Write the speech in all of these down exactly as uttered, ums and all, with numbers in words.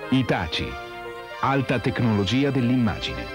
Hitachi, alta tecnologia dell'immagine.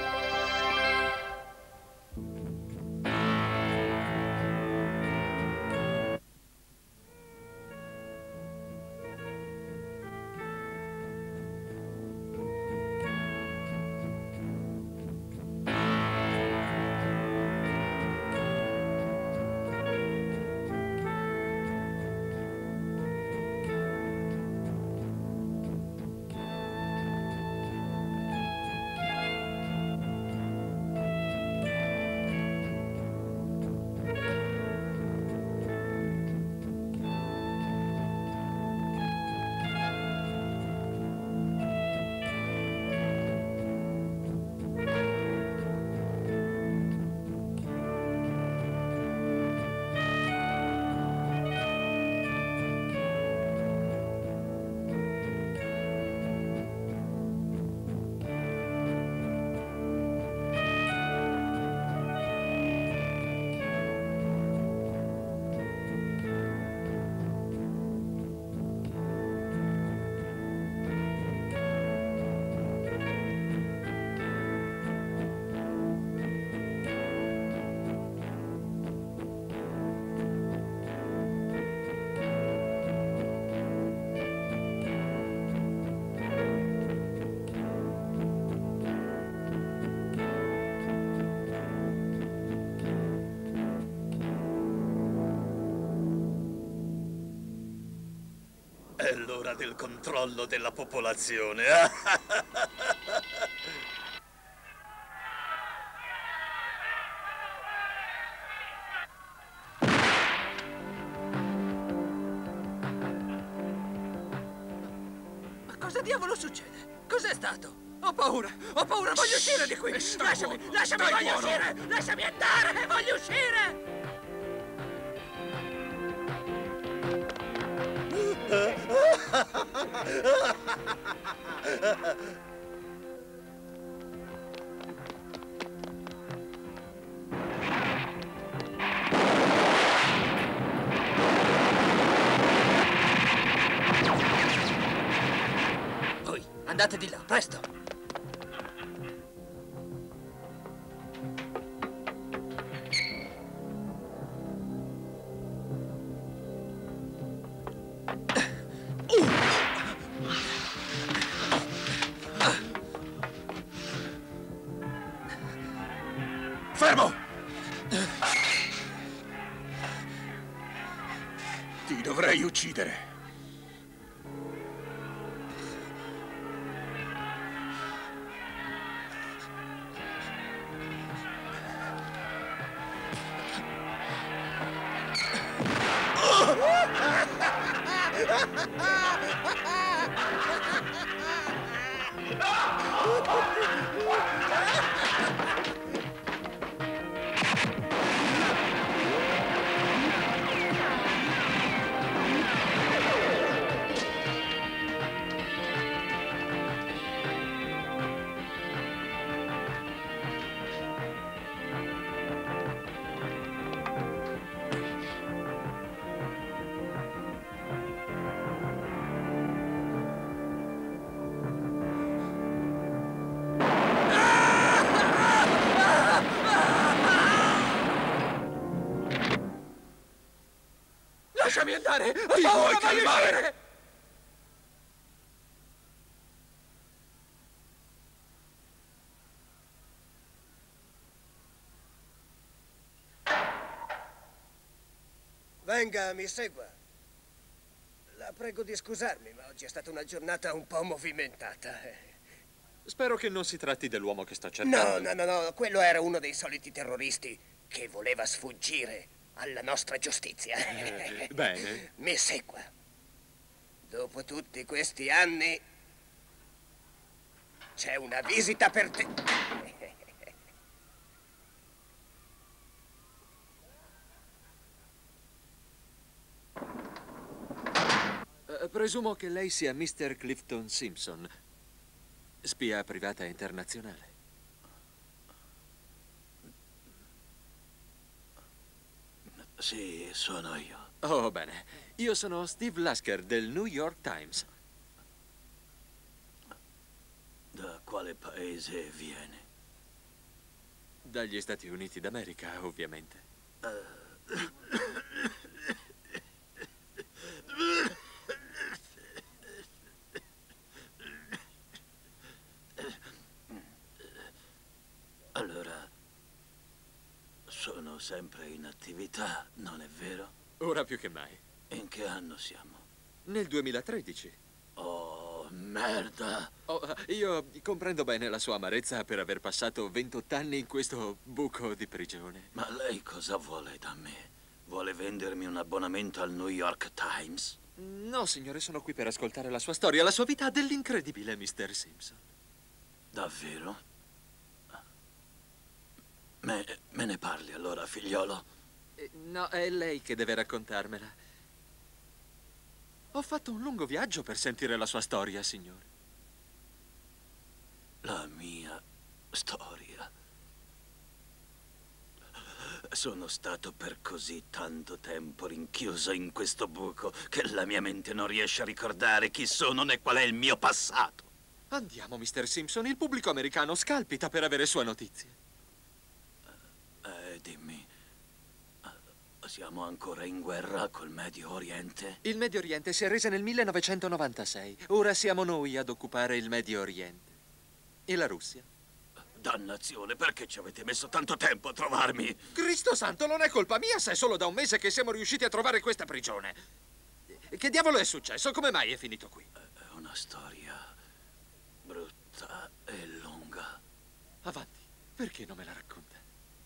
È l'ora del controllo della popolazione. Ma cosa diavolo succede? Cos'è stato? Ho paura, ho paura, voglio uscire di qui! Lasciami, lasciami, voglio uscire! Lasciami andare, voglio uscire! Voi, andate di là, presto! Fermo! Ti dovrei uccidere. Lasciami andare! Ho Ti paura, vuoi voglio calmare? uscire! Venga, mi segua. La prego di scusarmi, ma oggi è stata una giornata un po' movimentata. Spero che non si tratti dell'uomo che sto cercando. No, no, no, no, quello era uno dei soliti terroristi che voleva sfuggire alla nostra giustizia. Eh, bene. Mi segua. Dopo tutti questi anni c'è una visita per te. Uh, presumo che lei sia mister Clifton Simpson, spia privata internazionale. Sì, sono io. Oh, bene. Io sono Steve Lasker del New York Times. quale paese viene? Dagli Stati Uniti d'America, ovviamente. Allora, sono sempre in attività, non è vero? Ora più che mai. In che anno siamo? Nel duemilatredici. Oh, merda! Oh, io comprendo bene la sua amarezza per aver passato ventotto anni in questo buco di prigione. Ma lei cosa vuole da me? Vuole vendermi un abbonamento al New York Times? No, signore, sono qui per ascoltare la sua storia, la sua vita dell'incredibile mister Simpson. Davvero? Me, me ne parli allora, figliolo? Eh, no, è lei che deve raccontarmela. Ho fatto un lungo viaggio per sentire la sua storia, signore. La mia storia. Sono stato per così tanto tempo rinchiuso in questo buco che la mia mente non riesce a ricordare chi sono né qual è il mio passato. Andiamo, mister Simpson, il pubblico americano scalpita per avere sue notizie. Eh, dimmi, siamo ancora in guerra col Medio Oriente? Il Medio Oriente si è resa nel millenovecentonovantasei. Ora siamo noi ad occupare il Medio Oriente. E la Russia? Dannazione, perché ci avete messo tanto tempo a trovarmi? Cristo santo, non è colpa mia se è solo da un mese che siamo riusciti a trovare questa prigione. Che diavolo è successo? Come mai è finito qui? È una storia brutta e lunga. Avanti, perché non me la racconta?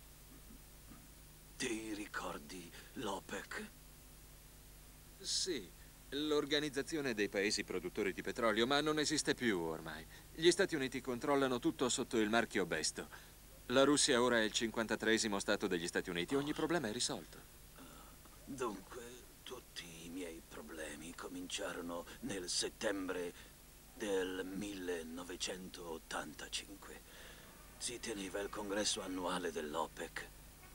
Ti ricordi l'OPEC? Sì, l'Organizzazione dei Paesi Produttori di Petrolio, ma non esiste più ormai. Gli Stati Uniti controllano tutto sotto il marchio Besto. La Russia ora è il cinquantatreesimo stato degli Stati Uniti. Ogni problema è risolto. Dunque, tutti i miei problemi cominciarono nel settembre del millenovecentottantacinque. Si teneva il congresso annuale dell'OPEC.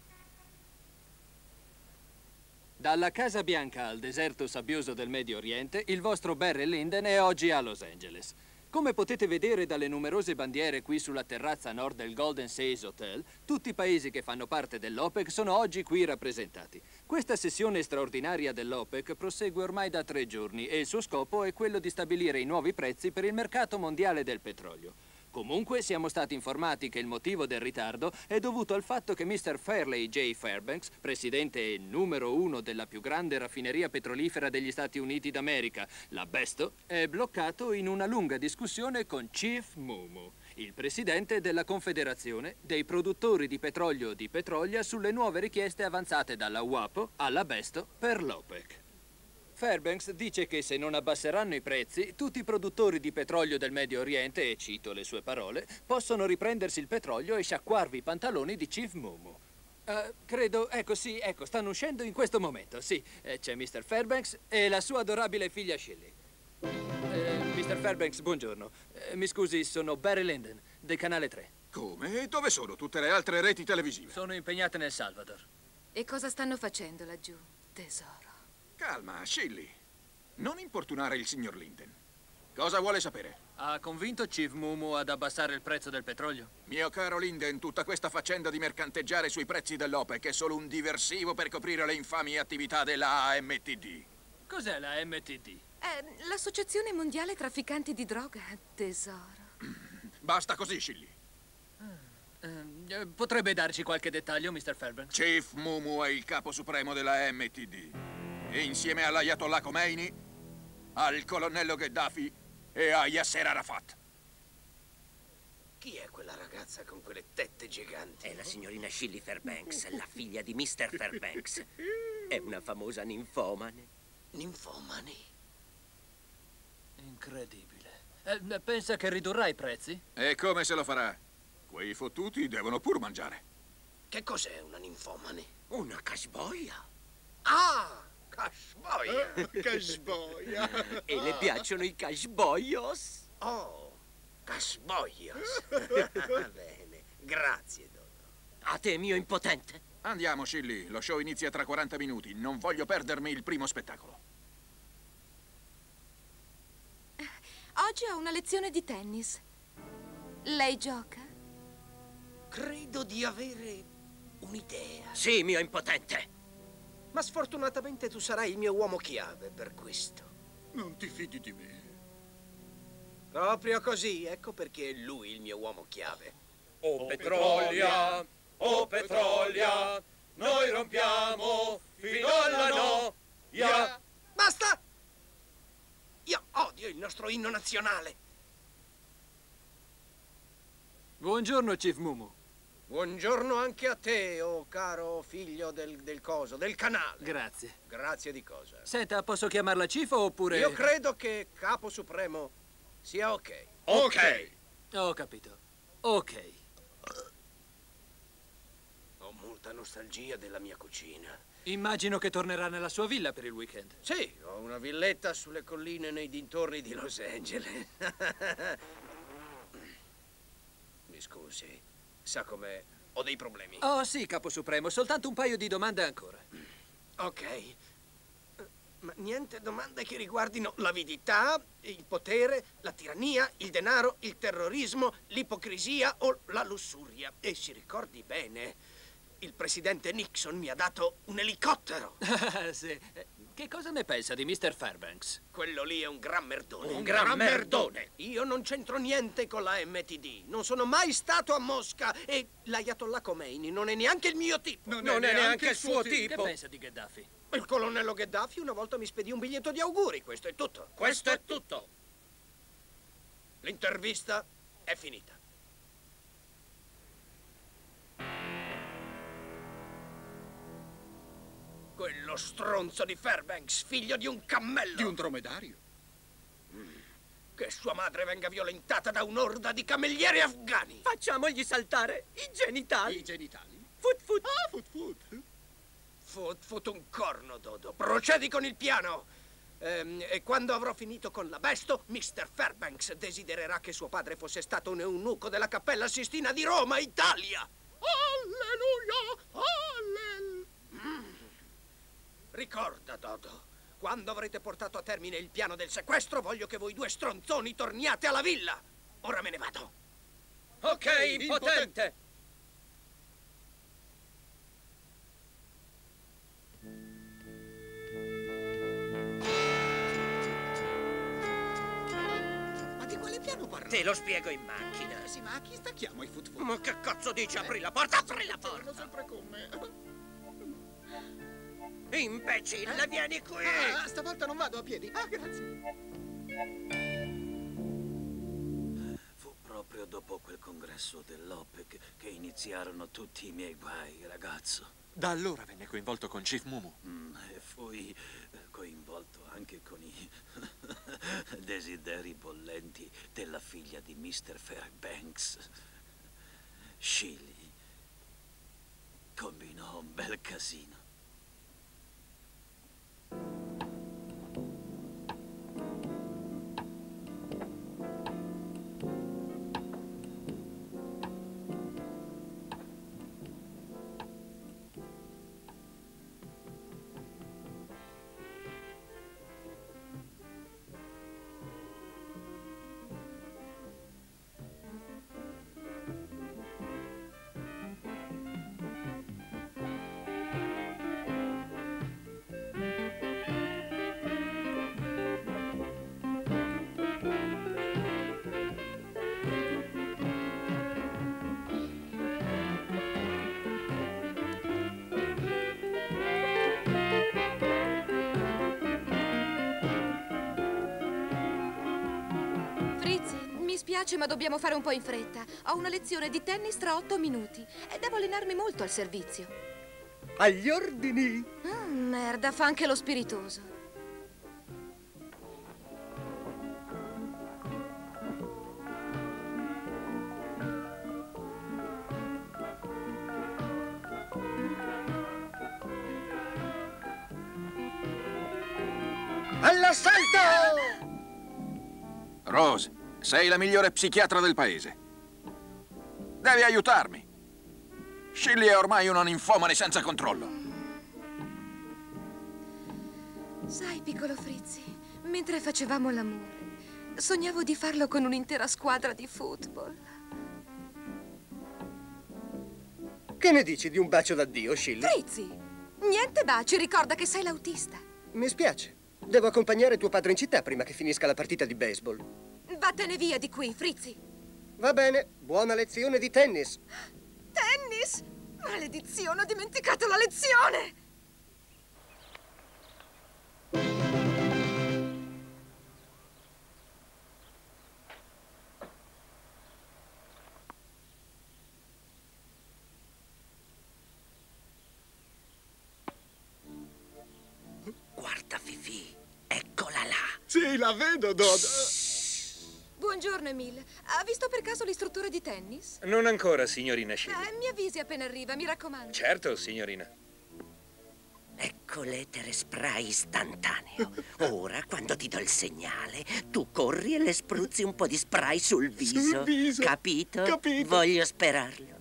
Dalla Casa Bianca al deserto sabbioso del Medio Oriente, il vostro Barry Lyndon è oggi a Los Angeles. Come potete vedere dalle numerose bandiere qui sulla terrazza nord del Golden Says Hotel, tutti i paesi che fanno parte dell'OPEC sono oggi qui rappresentati. Questa sessione straordinaria dell'OPEC prosegue ormai da tre giorni e il suo scopo è quello di stabilire i nuovi prezzi per il mercato mondiale del petrolio. Comunque siamo stati informati che il motivo del ritardo è dovuto al fatto che mister Fairleigh J. Fairbanks, presidente e numero uno della più grande raffineria petrolifera degli Stati Uniti d'America, la Besto, è bloccato in una lunga discussione con Chief Mumu, il presidente della Confederazione dei produttori di petrolio di Petrolia sulle nuove richieste avanzate dalla WAPO alla Besto per l'OPEC. Fairbanks dice che se non abbasseranno i prezzi, tutti i produttori di petrolio del Medio Oriente, e cito le sue parole, possono riprendersi il petrolio e sciacquarvi i pantaloni di Chief Mumu. Uh, credo, ecco sì, ecco, stanno uscendo in questo momento, sì. Eh, c'è mister Fairbanks e la sua adorabile figlia Shelley. Eh, mister Fairbanks, buongiorno. Eh, mi scusi, sono Barry Lyndon, del canale tre. Come? E dove sono tutte le altre reti televisive? Sono impegnate nel Salvador. E cosa stanno facendo laggiù, tesoro? Calma, Shelley. Non importunare il signor Lyndon. Cosa vuole sapere? Ha convinto Chief Mumu ad abbassare il prezzo del petrolio? Mio caro Lyndon, tutta questa faccenda di mercanteggiare sui prezzi dell'OPEC è solo un diversivo per coprire le infami attività della A M T D. Cos'è la M T D? È l'Associazione Mondiale Trafficanti di Droga, tesoro. Basta così, Shelley. Eh, potrebbe darci qualche dettaglio, mister Fairbanks? Chief Mumu è il capo supremo della M T D. E insieme all'Ayatollah Khomeini, al colonnello Gheddafi e a Yasser Arafat. Chi è quella ragazza con quelle tette giganti? È la signorina Shelley Fairbanks, la figlia di mister Fairbanks. È una famosa ninfomane. Ninfomani? Incredibile. Eh, pensa che ridurrà i prezzi? E come se lo farà? Quei fottuti devono pur mangiare. Che cos'è una ninfomane? Una casboia. Ah! Cashboia! Cashboia! E le piacciono i cashboyos? Oh, cashboias! Bene, grazie, Dodo. A te, mio impotente. Andiamo, Shelley. Lo show inizia tra quaranta minuti. Non voglio perdermi il primo spettacolo. Oggi ho una lezione di tennis. Lei gioca? Credo di avere un'idea. Sì, mio impotente. Ma sfortunatamente tu sarai il mio uomo chiave per questo. Non ti fidi di me? Proprio così, ecco perché è lui il mio uomo chiave. Oh Petrolia, oh Petrolia, noi rompiamo fino alla noia. Basta! Io odio il nostro inno nazionale. Buongiorno, Chief Mumu. Buongiorno anche a te, oh caro figlio del, del coso, del canale. Grazie. Grazie di cosa? Senta, posso chiamarla Chief oppure... Io credo che Capo Supremo sia ok. Ok. Ho capito. Ok. Ho molta nostalgia della mia cucina. Immagino che tornerà nella sua villa per il weekend. Sì, ho una villetta sulle colline nei dintorni di Los Angeles. Mi scusi, sa com'è? Ho dei problemi. Oh sì, Capo Supremo, soltanto un paio di domande ancora. Ok. Ma niente domande che riguardino l'avidità, il potere, la tirannia, il denaro, il terrorismo, l'ipocrisia o la lussuria. E si ricordi bene, il presidente Nixon mi ha dato un elicottero. Sì. Che cosa ne pensa di mister Fairbanks? Quello lì è un gran merdone. Un gran merdone. Io non c'entro niente con la M T D. Non sono mai stato a Mosca e l'Ayatollah Khomeini non è neanche il mio tipo. Non, non è neanche il suo Che tipo. pensa di Gheddafi? Il colonnello Gheddafi una volta mi spedì un biglietto di auguri, questo è tutto. Questo è tutto. L'intervista è finita. Quello stronzo di Fairbanks, figlio di un cammello. Di un dromedario? Che sua madre venga violentata da un'orda di camerieri afghani. Facciamogli saltare i genitali. I genitali? Fut fut. Ah, fut fut. Fot, fot un corno, Dodo. Procedi con il piano. Ehm, e quando avrò finito con l'abesto, mister Fairbanks desidererà che suo padre fosse stato un eunuco della Cappella Sistina di Roma, Italia. Alleluia! Alleluia! Mm. Ricorda, Dodo, quando avrete portato a termine il piano del sequestro, voglio che voi due stronzoni torniate alla villa. Ora me ne vado. Ok, impotente. Ma di quale piano parla? Te lo spiego in macchina. Sì, ma a chi stacchiamo i fut fut? Ma che cazzo dici? Apri la porta, apri la Sono porta. sempre con me. Imbecille, vieni qui. Ah, stavolta non vado a piedi. Ah, grazie. Fu proprio dopo quel congresso dell'OPEC che iniziarono tutti i miei guai, ragazzo. Da allora venne coinvolto con Chief Mumu. Mm, e fui coinvolto anche con i desideri bollenti della figlia di mister Fairbanks. Shilly combinò un bel casino. Mi spiace, ma dobbiamo fare un po' in fretta. Ho una lezione di tennis tra otto minuti e devo allenarmi molto al servizio. Agli ordini. Mm, merda, fa anche lo spiritoso. All'assalto! Rose, sei la migliore psichiatra del paese. Devi aiutarmi. Shilly è ormai una ninfomane senza controllo. Sai, piccolo Frizzi, mentre facevamo l'amore, sognavo di farlo con un'intera squadra di football. Che ne dici di un bacio d'addio, Shilly? Frizzy! Niente baci, ricorda che sei l'autista. Mi spiace. Devo accompagnare tuo padre in città prima che finisca la partita di baseball. Vattene via di qui, Frizzy. Va bene, buona lezione di tennis. Tennis? Maledizione, ho dimenticato la lezione! Guarda, Fifi, eccola là. Sì, la vedo, Dodo. Buongiorno, Emile. Ha visto per caso l'istruttore di tennis? Non ancora, signorina Shilly. Eh, mi avvisi appena arriva, mi raccomando. Certo, signorina. Ecco l'etere spray istantaneo. Ora, quando ti do il segnale, tu corri e le spruzzi un po' di spray sul viso. Sul viso. Capito? Capito. Voglio sperarlo.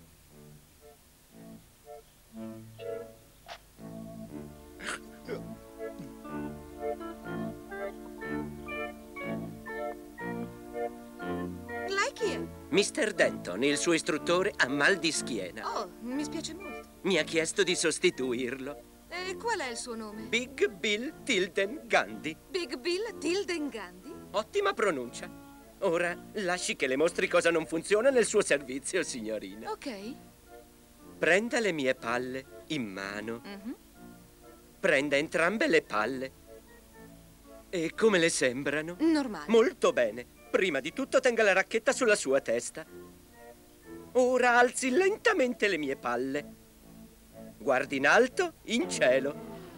Lei chi è? mister Denton, il suo istruttore, ha mal di schiena. Oh, mi spiace molto. Mi ha chiesto di sostituirlo. E qual è il suo nome? Big Bill Tilden Gandhi. Big Bill Tilden Gandhi? Ottima pronuncia. Ora, lasci che le mostri cosa non funziona nel suo servizio, signorina. Ok. Prenda le mie palle in mano. Mhm. Prenda entrambe le palle. E come le sembrano? Normale. Molto bene. Prima di tutto tenga la racchetta sulla sua testa. Ora alzi lentamente le mie palle. Guardi in alto, in cielo.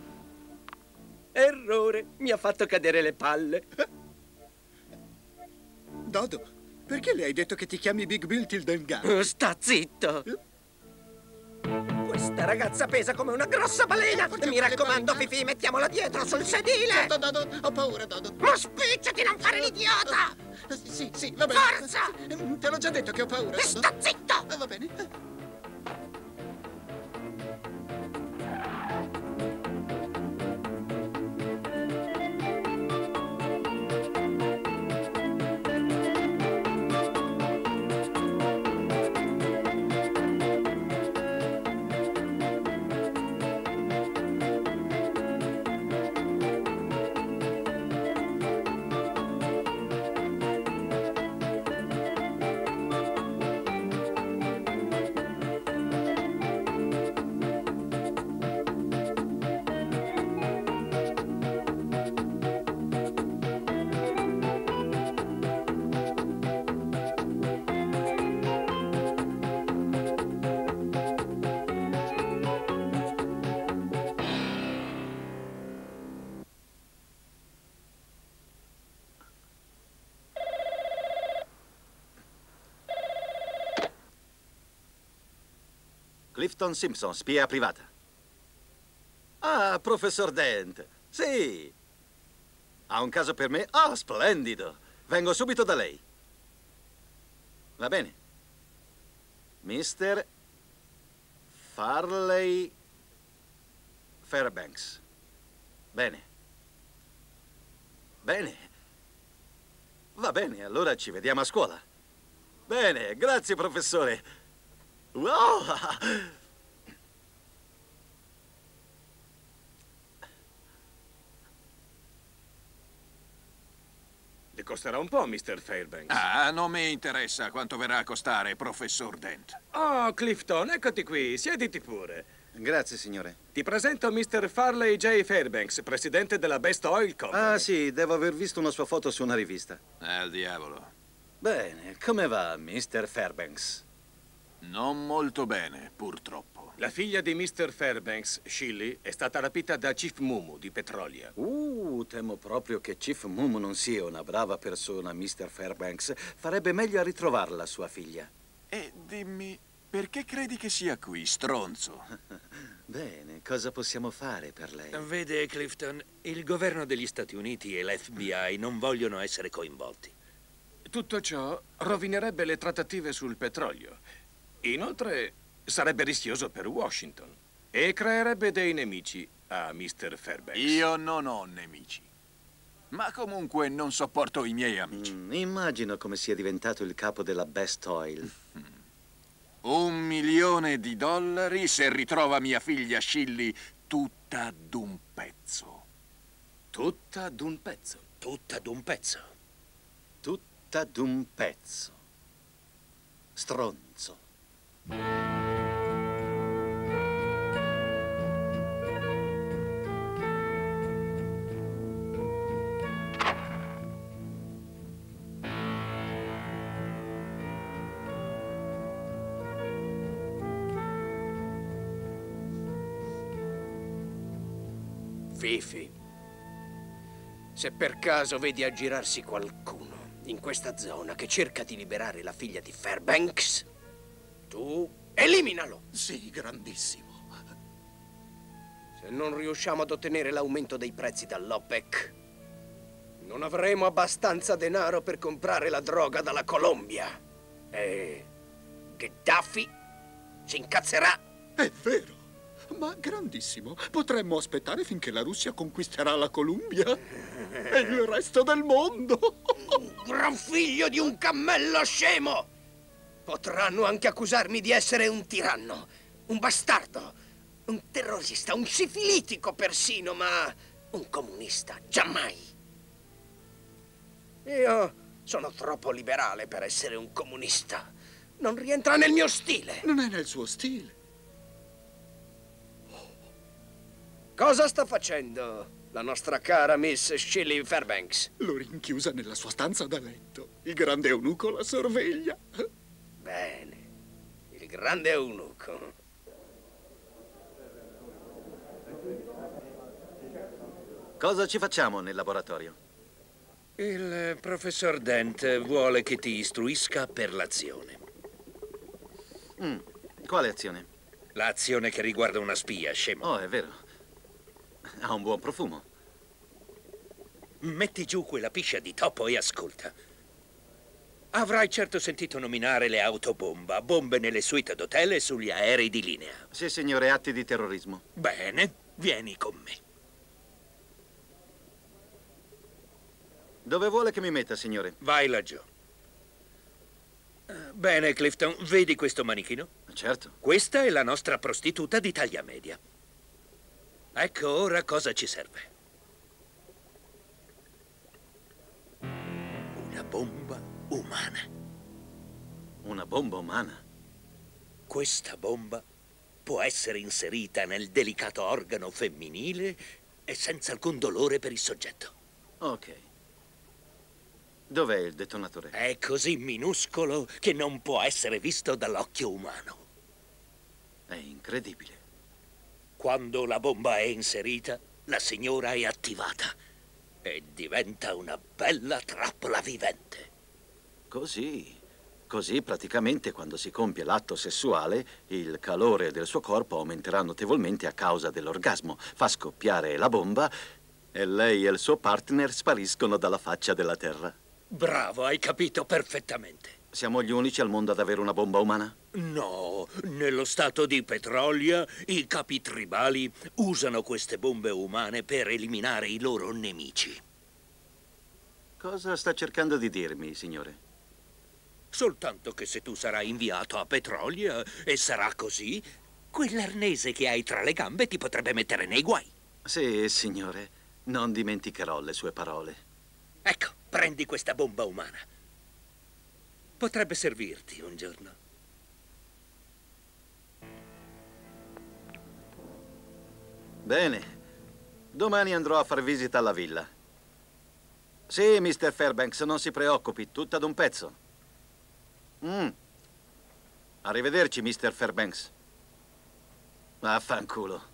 Errore, mi ha fatto cadere le palle. Dodo, perché le hai detto che ti chiami Big Bill Tilden Gandhi? Oh, sta zitto. Questa ragazza pesa come una grossa balena. Mi raccomando, Fifi, mettiamola dietro sul sedile. Dodo, Dodo, ho paura, Dodo. Ma spicciati, non fare l'idiota! Sì, sì, va bene. Forza! Te l'ho già detto che ho paura, Dodo. Sta zitto! Ah, va bene. Clifton Simpson, spia privata. Ah, professor Dent. Sì. Ha un caso per me? Ah, splendido. Vengo subito da lei. Va bene. mister Farley Fairbanks. Bene. Bene. Va bene, allora ci vediamo a scuola. Bene, grazie, professore. Wow! Le costerà un po', mister Fairbanks. Ah, non mi interessa quanto verrà a costare, professor Dent. Oh, Clifton, eccoti qui. Siediti pure. Grazie, signore. Ti presento mister Farley J. Fairbanks, presidente della Best Oil Company. Ah, sì, devo aver visto una sua foto su una rivista. Al diavolo. Bene, come va, mister Fairbanks? Non molto bene, purtroppo. La figlia di mister Fairbanks, Shilly, è stata rapita da Chief Mumu di Petrolia. Uh, temo proprio che Chief Mumu non sia una brava persona, mister Fairbanks. Farebbe meglio a ritrovarla, sua figlia. E dimmi, perché credi che sia qui, stronzo? Bene, cosa possiamo fare per lei? Vede, Clifton, il governo degli Stati Uniti e l'F B I non vogliono essere coinvolti. Tutto ciò rovinerebbe le trattative sul petrolio. Inoltre, sarebbe rischioso per Washington e creerebbe dei nemici a mister Fairbanks. Io non ho nemici. Ma comunque non sopporto i miei amici. Mm, immagino come sia diventato il capo della Best Oil. Un milione di dollari se ritrova mia figlia Shilly tutta d'un pezzo. Tutta d'un pezzo. Tutta d'un pezzo. Tutta d'un pezzo. Stronzo. Fifi, se per caso vedi aggirarsi qualcuno in questa zona che cerca di liberare la figlia di Fairbanks, tu eliminalo. Sì, grandissimo. Se non riusciamo ad ottenere l'aumento dei prezzi dall'OPEC, non avremo abbastanza denaro per comprare la droga dalla Colombia. E Gheddafi si incazzerà. È vero. Ma grandissimo, potremmo aspettare finché la Russia conquisterà la Columbia e il resto del mondo. Gran figlio di un cammello scemo! Potranno anche accusarmi di essere un tiranno, un bastardo, un terrorista, un sifilitico persino, ma un comunista, giammai. Io sono troppo liberale per essere un comunista. Non rientra nel mio stile. Non è nel suo stile. Cosa sta facendo la nostra cara Miss Shilly Fairbanks? L'ho rinchiusa nella sua stanza da letto. Il grande eunuco la sorveglia. Bene, il grande eunuco. Cosa ci facciamo nel laboratorio? Il professor Dent vuole che ti istruisca per l'azione. Mm, quale azione? L'azione che riguarda una spia, scemo. Oh, è vero. Ha un buon profumo. Metti giù quella piscia di topo e ascolta. Avrai certo sentito nominare le autobomba, bombe nelle suite d'hotel e sugli aerei di linea. Sì, signore, atti di terrorismo. Bene, vieni con me. Dove vuole che mi metta, signore? Vai laggiù. Bene, Clifton, vedi questo manichino? Certo. Questa è la nostra prostituta di taglia media. Ecco ora cosa ci serve. Una bomba umana. Una bomba umana? Questa bomba può essere inserita nel delicato organo femminile e senza alcun dolore per il soggetto. Ok. Dov'è il detonatore? È così minuscolo che non può essere visto dall'occhio umano. È incredibile. Quando la bomba è inserita, la signora è attivata e diventa una bella trappola vivente. Così. Così praticamente quando si compie l'atto sessuale, il calore del suo corpo aumenterà notevolmente a causa dell'orgasmo. Fa scoppiare la bomba e lei e il suo partner spariscono dalla faccia della terra. Bravo, hai capito perfettamente. Siamo gli unici al mondo ad avere una bomba umana? No, nello stato di Petrolia i capi tribali usano queste bombe umane per eliminare i loro nemici. Cosa sta cercando di dirmi, signore? Soltanto che se tu sarai inviato a Petrolia e sarà così, quell'arnese che hai tra le gambe ti potrebbe mettere nei guai. Sì, signore, non dimenticherò le sue parole. Ecco, prendi questa bomba umana. Potrebbe servirti un giorno. Bene. Domani andrò a far visita alla villa. Sì, mister Fairbanks, non si preoccupi, tutta d'un pezzo. Mm. Arrivederci, mister Fairbanks. Vaffanculo.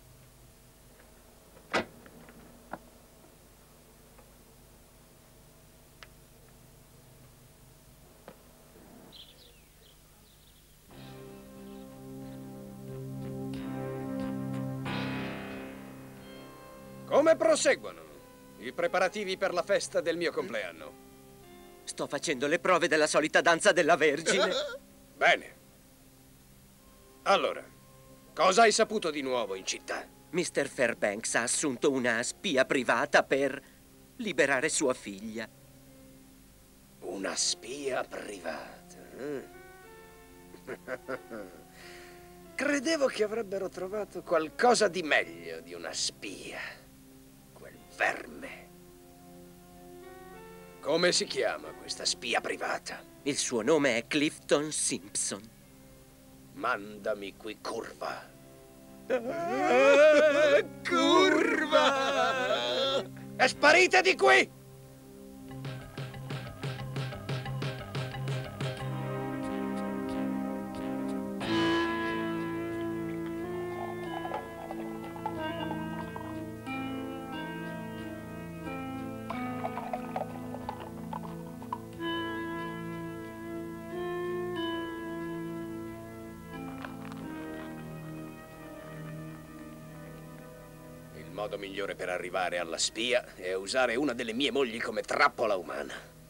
Come proseguono i preparativi per la festa del mio compleanno? Sto facendo le prove della solita danza della Vergine. Bene. Allora, cosa hai saputo di nuovo in città? mister Fairbanks ha assunto una spia privata per liberare sua figlia. Una spia privata? Credevo che avrebbero trovato qualcosa di meglio di una spia. Quel verme. Come si chiama questa spia privata? Il suo nome è Clifton Simpson. Mandami qui, curva. Ah, curva! E sparite di qui! Il modo migliore per arrivare alla spia è usare una delle mie mogli come trappola umana.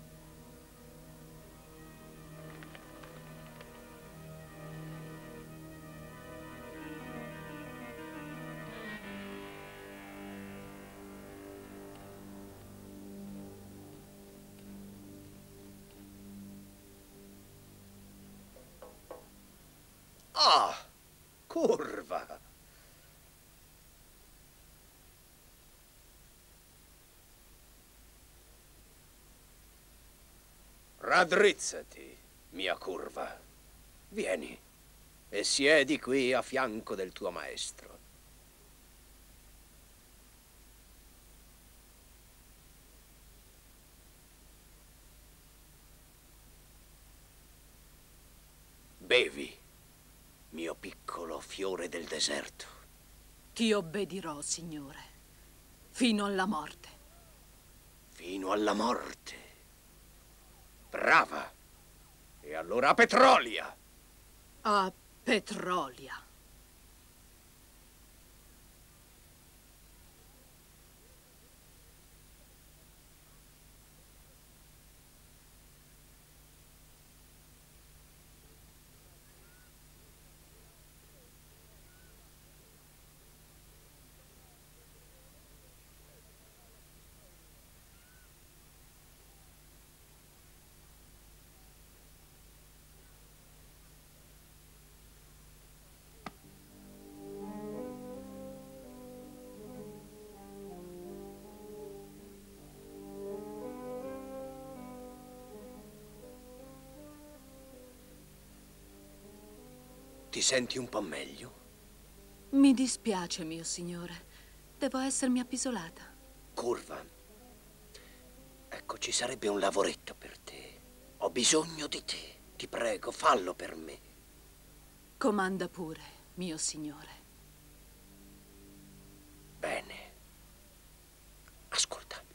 Ah, curva! Raddrizzati, mia curva. Vieni e siedi qui a fianco del tuo maestro. Bevi, mio piccolo fiore del deserto. Ti obbedirò, Signore, fino alla morte. Fino alla morte. Brava! E allora a Petrolia! A Petrolia. Ti senti un po' meglio? Mi dispiace, mio signore. Devo essermi appisolata. Curva. Ecco, ci sarebbe un lavoretto per te. Ho bisogno di te. Ti prego, fallo per me. Comanda pure, mio signore. Bene. Ascolta.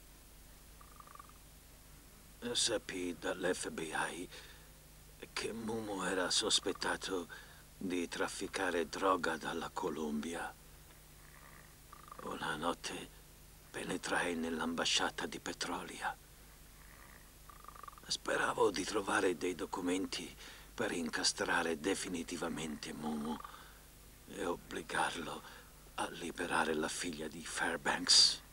Sappi dall'F B I che Mumu era sospettato di trafficare droga dalla Columbia. Una notte penetrai nell'ambasciata di Petrolia. Speravo di trovare dei documenti per incastrare definitivamente Mumu e obbligarlo a liberare la figlia di Fairbanks.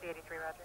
eighty-three, roger.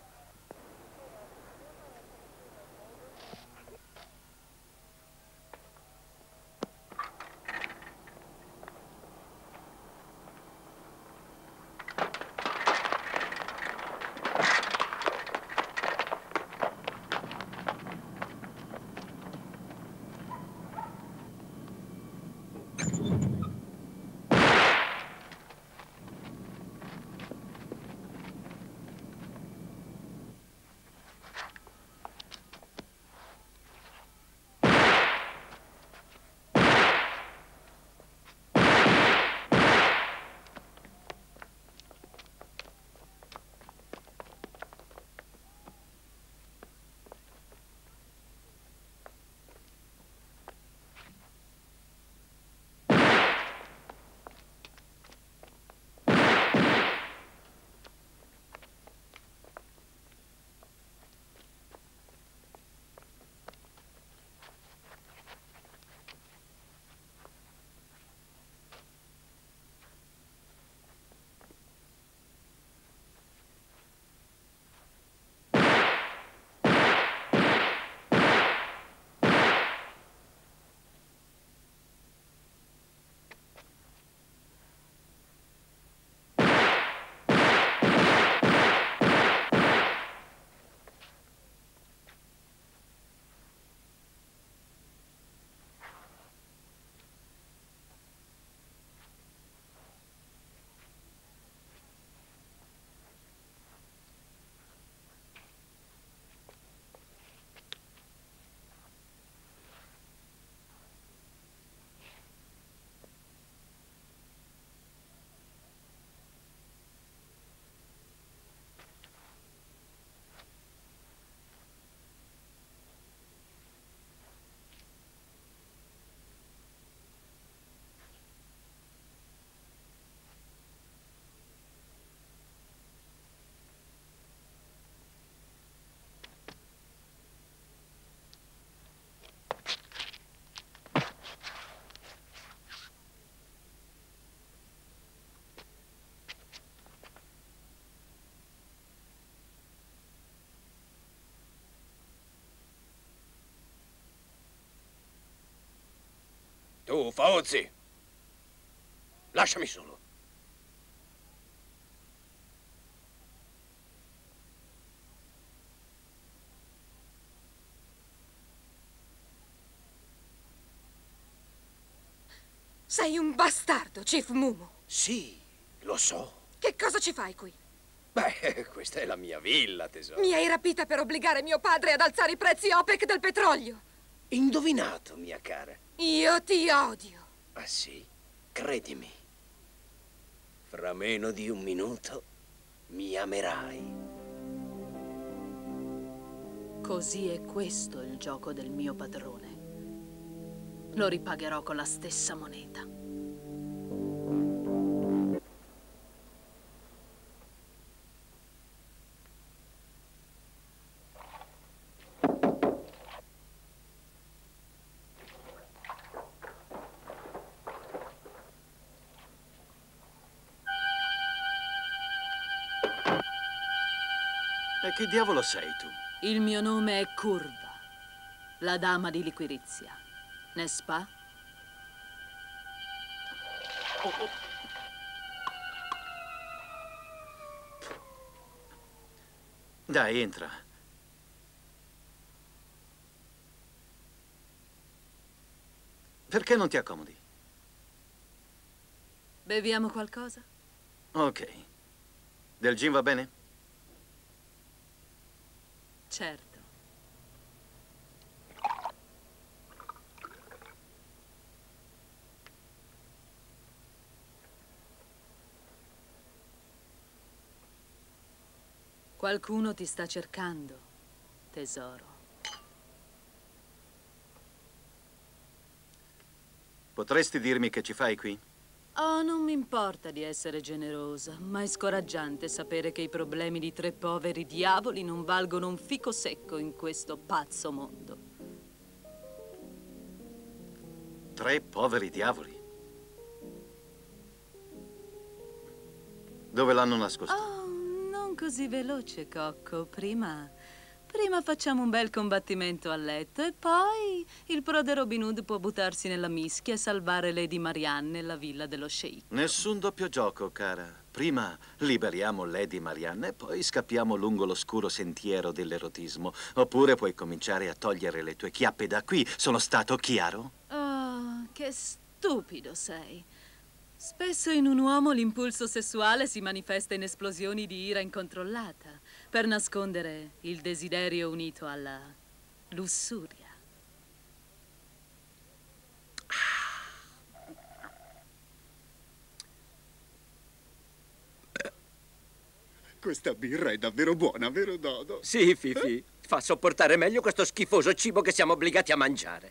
Tu, Fauzi! Lasciami solo. Sei un bastardo, Chief Mumu. Sì, lo so. Che cosa ci fai qui? Beh, questa è la mia villa, tesoro. Mi hai rapita per obbligare mio padre ad alzare i prezzi OPEC del petrolio. Indovinato, mia cara. Io ti odio. Ah sì? Credimi. Fra meno di un minuto mi amerai. Così è questo il gioco del mio padrone. Lo ripagherò con la stessa moneta. E chi diavolo sei tu? Il mio nome è Curva, la dama di liquirizia. N'est-ce pas? Oh, oh. Dai, entra. Perché non ti accomodi? Beviamo qualcosa? Ok. Del gin va bene? Certo. Qualcuno ti sta cercando, tesoro. Potresti dirmi che ci fai qui? Oh, non mi importa di essere generosa, ma è scoraggiante sapere che i problemi di tre poveri diavoli non valgono un fico secco in questo pazzo mondo. Tre poveri diavoli? Dove l'hanno nascosto? Oh, non Non così veloce, Cocco. Prima... Prima facciamo un bel combattimento a letto e poi il prode Robin Hood può buttarsi nella mischia e salvare Lady Marianne nella villa dello sceicco. Nessun doppio gioco, cara. Prima liberiamo Lady Marianne e poi scappiamo lungo l'oscuro sentiero dell'erotismo. Oppure puoi cominciare a togliere le tue chiappe da qui. Sono stato chiaro? Oh, che stupido sei. Spesso in un uomo l'impulso sessuale si manifesta in esplosioni di ira incontrollata per nascondere il desiderio unito alla lussuria. Questa birra è davvero buona, vero Dodo? Sì, Fifi. Fa sopportare meglio questo schifoso cibo che siamo obbligati a mangiare.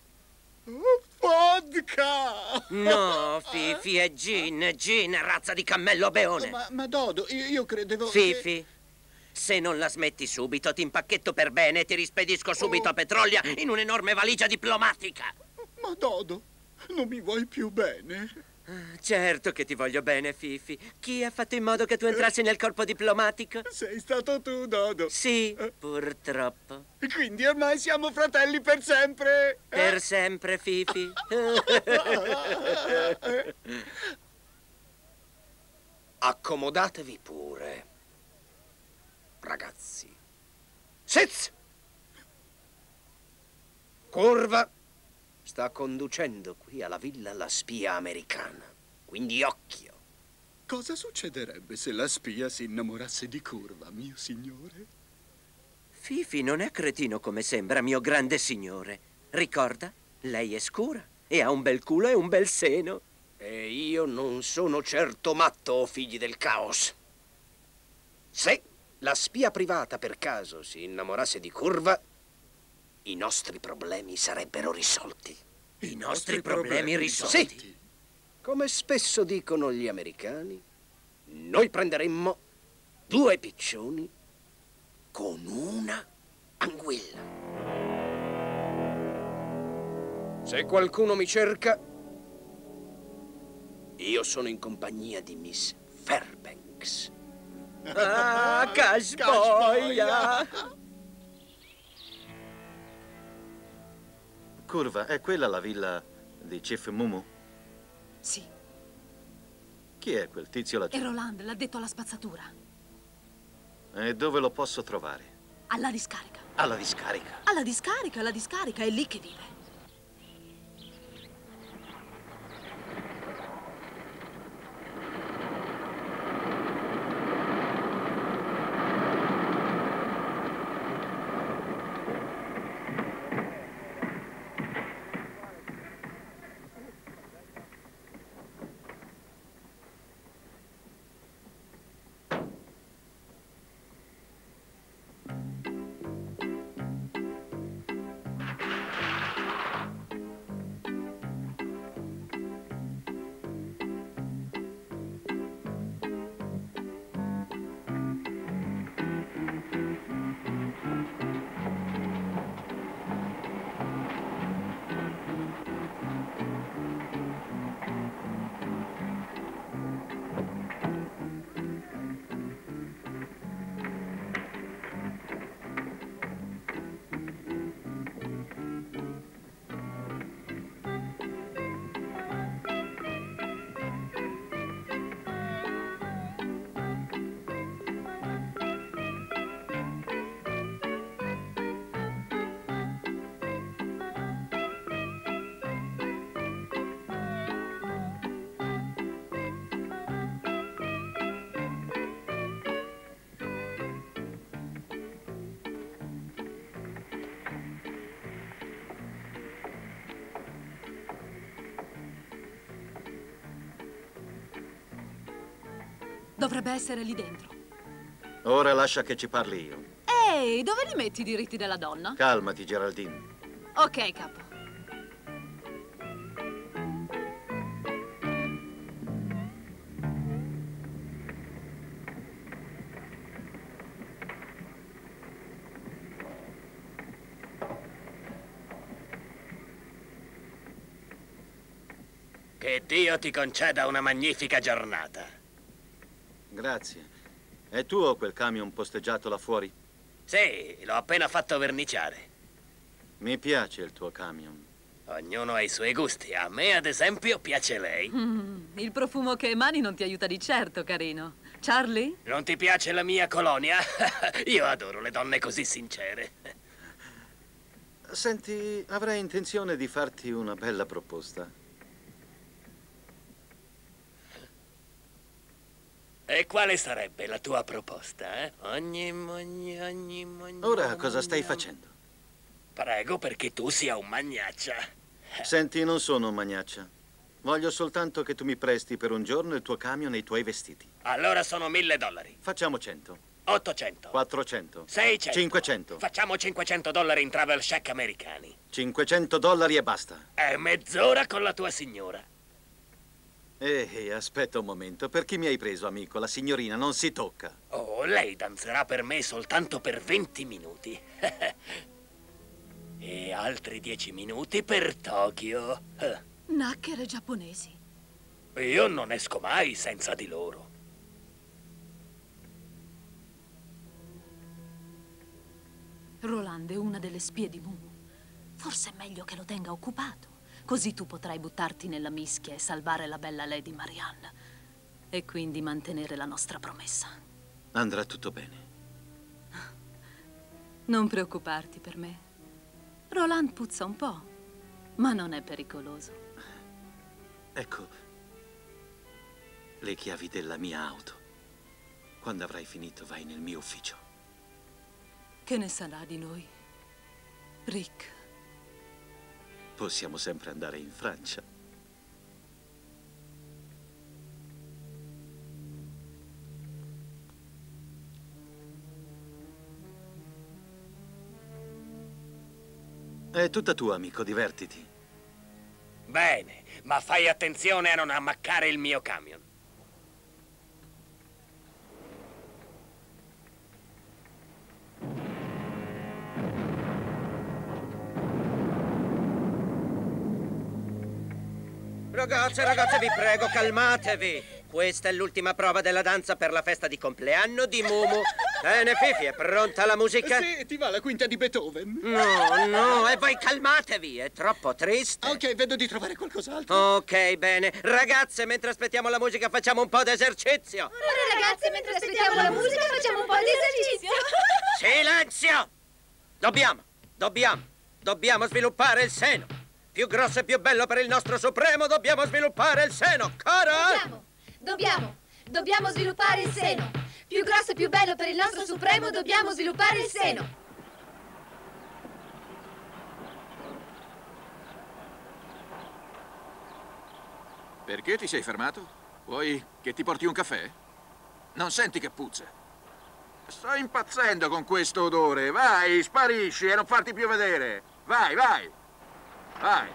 Vodka! No, Fifi, è gin, gin, razza di cammello beone. Ma, ma Dodo, io, io credevo Fifi, che... se non la smetti subito, ti impacchetto per bene e ti rispedisco subito a Petrolia in un'enorme valigia diplomatica. Ma Dodo, non mi vuoi più bene? Certo che ti voglio bene, Fifi. Chi ha fatto in modo che tu entrassi nel corpo diplomatico? Sei stato tu, Dodo. Sì, purtroppo. Quindi ormai siamo fratelli per sempre. Per sempre, Fifi. Accomodatevi pure, ragazzi. Sitz! Curva sta conducendo qui alla villa la spia americana. Quindi occhio. Cosa succederebbe se la spia si innamorasse di Curva, mio signore? Fifi non è cretino come sembra, mio grande signore. Ricorda, lei è scura e ha un bel culo e un bel seno. E io non sono certo matto, o figli del caos. Se la spia privata per caso si innamorasse di Curva, i nostri problemi sarebbero risolti. I nostri problemi risolti? Sì. Come spesso dicono gli americani, noi prenderemmo due piccioni con una anguilla. Se qualcuno mi cerca, io sono in compagnia di Miss Fairbanks. Ah, casboia! Curva, è quella la villa di Chief Mumu? Sì. Chi è quel tizio laggiù? E Roland l'ha detto alla spazzatura. E dove lo posso trovare? Alla discarica. Alla discarica? Alla discarica, alla discarica, è lì che vive. Dovrebbe essere lì dentro. Ora lascia che ci parli io. Ehi, dove li metti i diritti della donna? Calmati, Geraldine. Ok, capo. Che Dio ti conceda una magnifica giornata. Grazie. È tuo quel camion posteggiato là fuori? Sì, l'ho appena fatto verniciare. Mi piace il tuo camion. Ognuno ha i suoi gusti. A me, ad esempio, piace lei. Mm, il profumo che emani non ti aiuta di certo, carino. Charlie? Non ti piace la mia colonia? Io adoro le donne così sincere. Senti, avrei intenzione di farti una bella proposta. E quale sarebbe la tua proposta, eh? Ogni, ogni, ogni, ogni... Ora cosa stai facendo? Prego perché tu sia un magnaccia. Senti, non sono un magnaccia. Voglio soltanto che tu mi presti per un giorno il tuo camion e i tuoi vestiti. Allora sono mille dollari. Facciamo cento. ottocento. quattrocento. seicento. cinquecento. Facciamo cinquecento dollari in travel check americani. cinquecento dollari e basta. E mezz'ora con la tua signora. Ehi, aspetta un momento. Per chi mi hai preso, amico? La signorina non si tocca. Oh, lei danzerà per me soltanto per venti minuti. E altri dieci minuti per Tokyo. Nacchere giapponesi. Io non esco mai senza di loro. Roland è una delle spie di Mumu. Forse è meglio che lo tenga occupato. Così tu potrai buttarti nella mischia e salvare la bella Lady Marianne. E quindi mantenere la nostra promessa. Andrà tutto bene. Non preoccuparti per me. Roland puzza un po', ma non è pericoloso. Ecco, le chiavi della mia auto. Quando avrai finito, vai nel mio ufficio. Che ne sarà di noi, Rick? Possiamo sempre andare in Francia. È tutta tua, amico, divertiti. Bene, ma fai attenzione a non ammaccare il mio camion. Ragazze, ragazze, vi prego, calmatevi. Questa è l'ultima prova della danza per la festa di compleanno di Mumu. Bene, Fifi, è pronta la musica? Sì, ti va la quinta di Beethoven? No, no, e voi calmatevi, è troppo triste. Ok, vedo di trovare qualcos'altro. Ok, bene. Ragazze, mentre aspettiamo la musica facciamo un po' d'esercizio. Ora ragazze, mentre aspettiamo la musica facciamo un po' di esercizio. Silenzio! Dobbiamo, dobbiamo, dobbiamo sviluppare il seno. Più grosso e più bello per il nostro supremo, dobbiamo sviluppare il seno. Cara! Dobbiamo, dobbiamo, dobbiamo sviluppare il seno. Più grosso e più bello per il nostro supremo, dobbiamo sviluppare il seno. Perché ti sei fermato? Vuoi che ti porti un caffè? Non senti che puzza? Sto impazzendo con questo odore. Vai, sparisci e non farti più vedere. Vai, vai. Vai.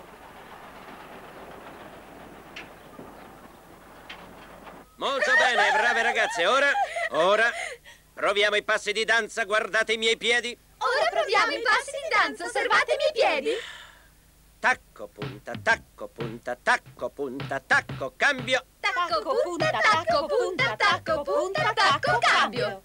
Molto bene, brave ragazze. Ora, ora, proviamo i passi di danza. Guardate i miei piedi. Ora proviamo i passi di danza. Osservate i miei piedi. Tacco, punta, tacco, punta, tacco, punta, tacco, cambio. Tacco, punta, tacco, punta, tacco, punta, tacco, cambio.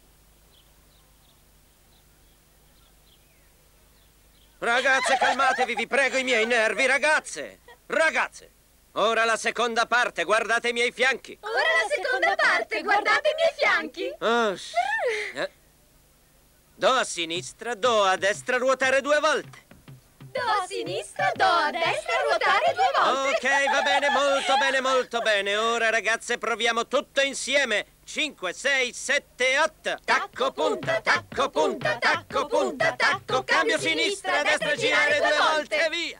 Ragazze, calmatevi, vi prego, i miei nervi, ragazze. Ragazze, ora la seconda parte, guardate i miei fianchi. Ora la seconda parte, guardate i miei fianchi. Oh, eh. Do a sinistra, do a destra, ruotare due volte. Do a sinistra, do a destra, ruotare due volte. Ok, va bene, molto bene, molto bene. Ora, ragazze, proviamo tutto insieme. cinque, sei, sette, otto. Tacco, punta, tacco, punta, tacco, punta, tacco. Cambio sinistra, destra, girare due volte, via.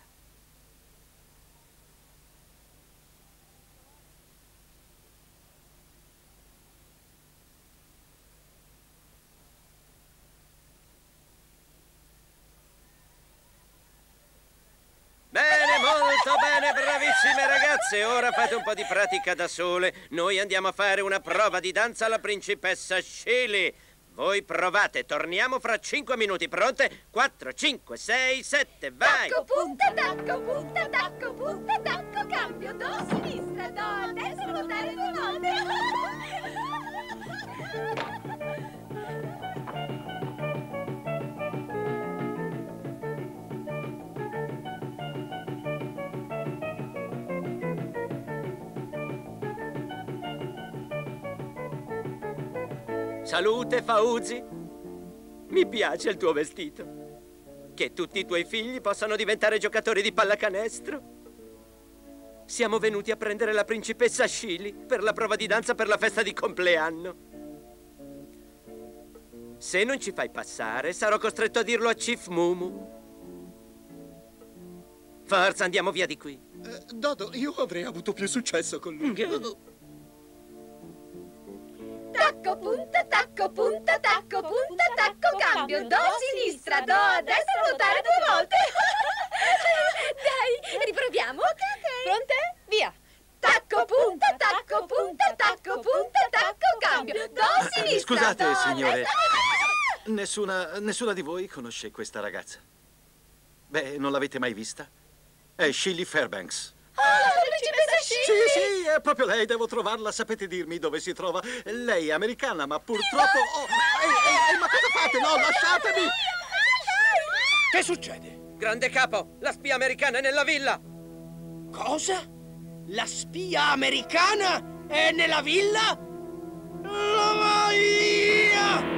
Bene, molto bene, bravissime ragazze. Ora fate un po' di pratica da sole. Noi andiamo a fare una prova di danza alla principessa Shiley. Voi provate, torniamo fra cinque minuti. Pronte? quattro, cinque, sei, sette, vai! Tacco, punta, tacco, punta, tacco, punta, tacco, cambio. Do a sinistra, do a destra, ruotare due volte. Salute, Fauzi. Mi piace il tuo vestito. Che tutti i tuoi figli possano diventare giocatori di pallacanestro. Siamo venuti a prendere la principessa Shili per la prova di danza per la festa di compleanno. Se non ci fai passare, sarò costretto a dirlo a Chief Mumu. Forza, andiamo via di qui. Eh, Dodo, io avrei avuto più successo con lui. Tacco, punta, tacco, punta, tacco, punta, tacco, cambio. Do a sinistra, do a destra, ruotare due volte. Dai, riproviamo. Ok, ok. Pronte? Via. Tacco, punta, tacco, punta, tacco, punta, tacco, cambio. Do a sinistra, Scusate, do a signore. destra. Nessuna, nessuna di voi conosce questa ragazza? Beh, non l'avete mai vista? È Shili Fairbanks. Oh, la principessa Shili! Sì, sì, è proprio lei, devo trovarla. Sapete dirmi dove si trova? Lei è americana, ma purtroppo... Oh, ehi, ehi, ehi, ma cosa fate? No, lasciatemi! Che succede? Grande capo, la spia americana è nella villa. Cosa? La spia americana è nella villa? La Maia!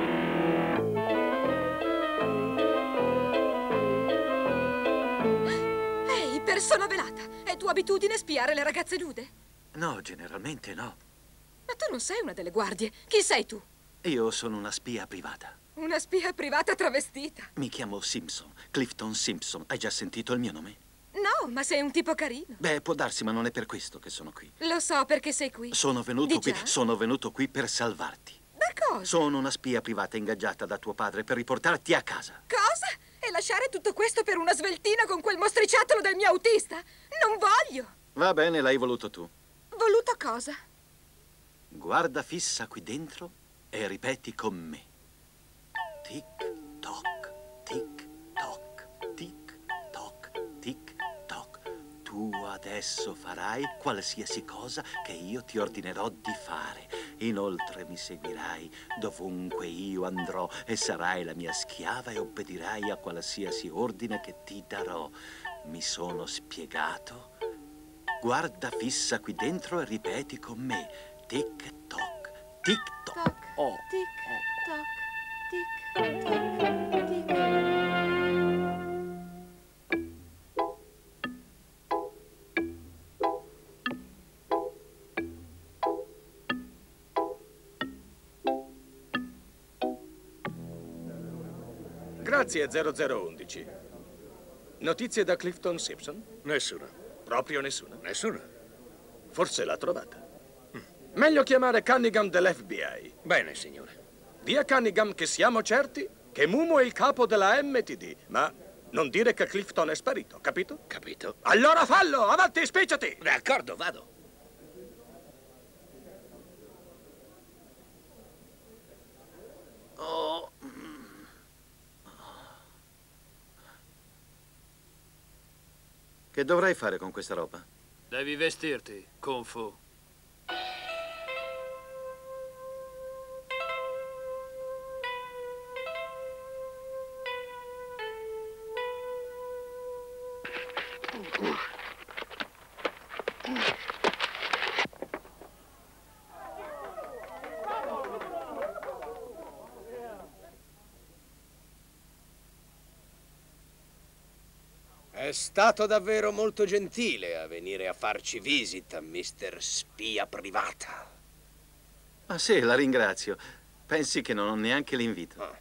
Ehi, persona velata! È tua abitudine spiare le ragazze nude? No, generalmente no. Ma tu non sei una delle guardie. Chi sei tu? Io sono una spia privata. Una spia privata travestita. Mi chiamo Simpson, Clifton Simpson. Hai già sentito il mio nome? No, ma sei un tipo carino. Beh, può darsi, ma non è per questo che sono qui. Lo so perché sei qui. Sono venuto Di qui, già? sono venuto qui per salvarti. Da cosa? Sono una spia privata ingaggiata da tuo padre per riportarti a casa. Cosa? E lasciare tutto questo per una sveltina con quel mostriciattolo del mio autista? Non voglio! Va bene, l'hai voluto tu. Voluto cosa? Guarda fissa qui dentro e ripeti con me. Tic toc, tic toc, tic toc, tic toc. Tu adesso farai qualsiasi cosa che io ti ordinerò di fare. Inoltre mi seguirai dovunque io andrò e sarai la mia schiava e obbedirai a qualsiasi ordine che ti darò. Mi sono spiegato? Guarda fissa qui dentro e ripeti con me. Tic toc, tic toc. Oh. Tic toc, tic toc, tic. Grazie, zero zero uno uno. Notizie da Clifton Simpson? Nessuna. Proprio nessuna? Nessuna. Forse l'ha trovata. Meglio chiamare Cunningham dell'F B I. Bene, signore. Di a Cunningham che siamo certi che Mumu è il capo della M T D, ma non dire che Clifton è sparito, capito? Capito. Allora fallo! Avanti, spicciati! D'accordo, vado. Oh. Che dovrei fare con questa roba? Devi vestirti, Kung Fu. È stato davvero molto gentile a venire a farci visita, mister Spia Privata. Ah sì, la ringrazio. Pensi che non ho neanche l'invito. Ah.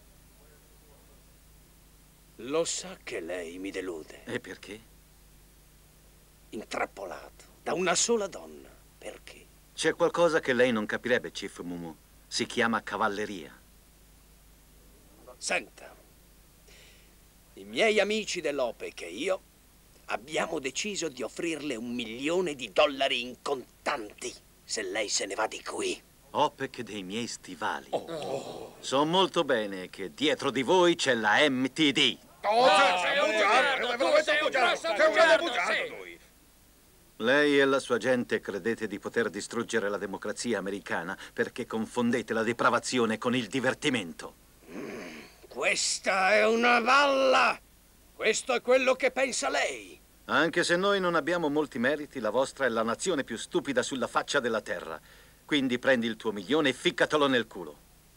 Lo sa che lei mi delude. E perché? Intrappolato da una sola donna. Perché? C'è qualcosa che lei non capirebbe, Chief Mumu. Si chiama cavalleria. Senta, i miei amici dell'OPEC e io abbiamo deciso di offrirle un milione di dollari in contanti se lei se ne va di qui. OPEC dei miei stivali. Oh. So molto bene che dietro di voi c'è la M T D. Oh, sei un bugiardo! Sei un bugiardo! Sei un grande bugiardo, lui! Lei e la sua gente credete di poter distruggere la democrazia americana perché confondete la depravazione con il divertimento. Mm, questa è una balla! Questo è quello che pensa lei. Anche se noi non abbiamo molti meriti, la vostra è la nazione più stupida sulla faccia della terra. Quindi prendi il tuo milione e ficcatelo nel culo.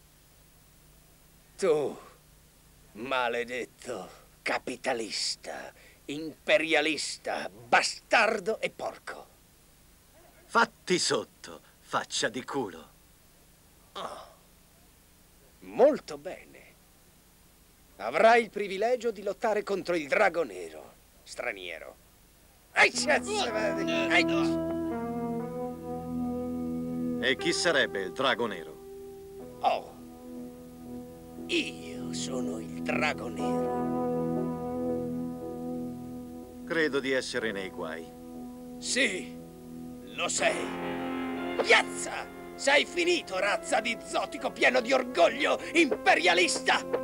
Tu, maledetto capitalista, imperialista, bastardo e porco. Fatti sotto, faccia di culo. Oh, molto bene. Avrai il privilegio di lottare contro il drago nero, straniero. Ai, ai. E chi sarebbe il drago nero? Oh, io sono il drago nero. Credo di essere nei guai. Sì, lo sei. Piazza! Sei finito, razza di zotico pieno di orgoglio imperialista!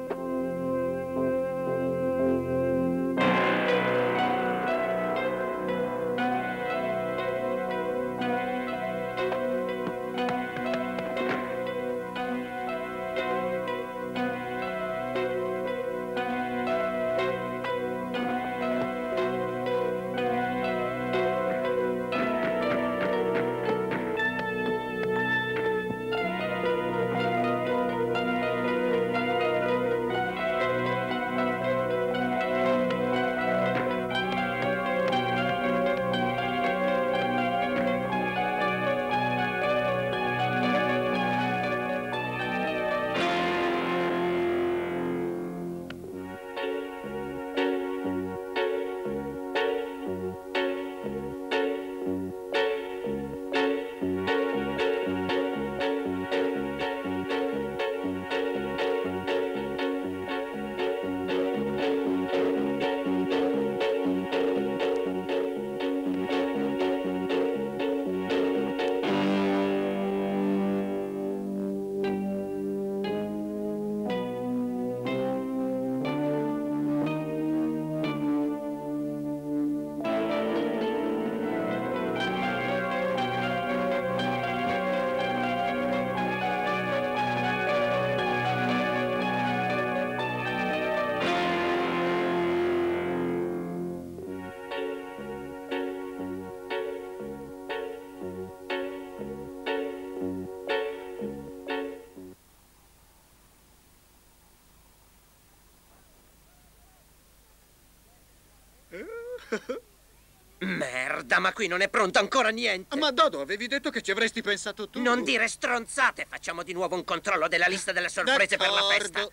Merda, ma qui non è pronto ancora niente. Ma Dodo, avevi detto che ci avresti pensato tu. Non dire stronzate, facciamo di nuovo un controllo della lista delle sorprese per la festa.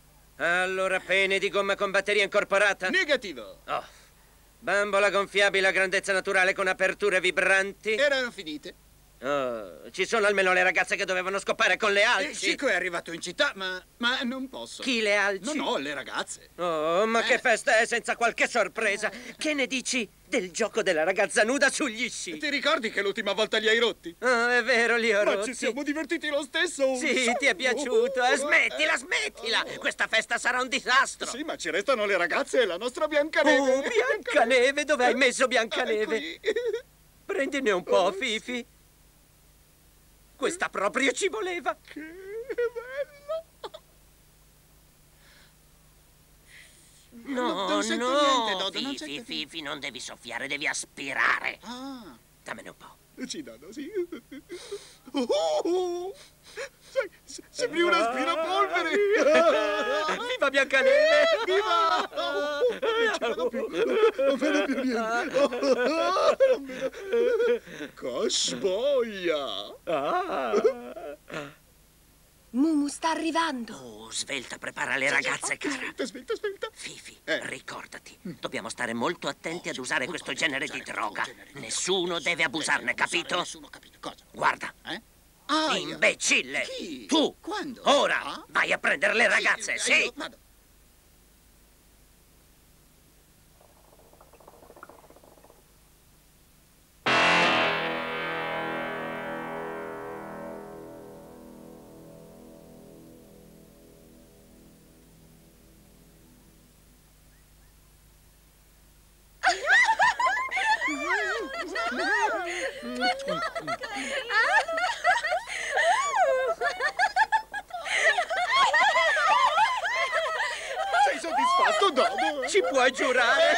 Allora, pene di gomma con batteria incorporata? Negativo. Oh. Bambola gonfiabile a grandezza naturale con aperture vibranti? Erano finite. Oh, ci sono almeno le ragazze che dovevano scopare con le alci. Eh, Chico è arrivato in città, ma, ma non posso. Chi, le alci? No, no, le ragazze. Oh, ma Eh. che festa è senza qualche sorpresa? Che ne dici del gioco della ragazza nuda sugli sci? Ti ricordi che l'ultima volta li hai rotti? Oh, è vero, li ho Ma rotti. ci siamo divertiti lo stesso. Sì, ti è piaciuto. Eh, smettila, smettila. Questa festa sarà un disastro. Sì, ma ci restano le ragazze e la nostra Biancaneve. Oh, Biancaneve, dove hai messo Biancaneve? Prendine un po', Fifi. Questa proprio ci voleva. Che bello. No, non, non sento no, niente, Dodo, non Fifi, sento Fifi, non devi soffiare, devi aspirare. Ah. Dammene un po'. Ci danno, sì. Oh, oh. Sai, se- sembri un aspirapolvere. Viva Biancaneve! Viva! Oh, non ci vedo più. Non vedo più niente. Oh, non vedo. Cosboia. Mumu sta arrivando. Oh, svelta, prepara le ragazze, cara. Svelta, svelta, svelta. Fifi, ricordati, dobbiamo stare molto attenti ad usare questo genere di droga. Nessuno deve abusarne, capito? Nessuno capito. Cosa? Guarda. Eh? Ah, Imbecille! Chi? Tu! Quando? Ora! Ah? Vai a prendere le ragazze, Io- sì! io vado. Sei soddisfatto, Dodo? Ci puoi giurare?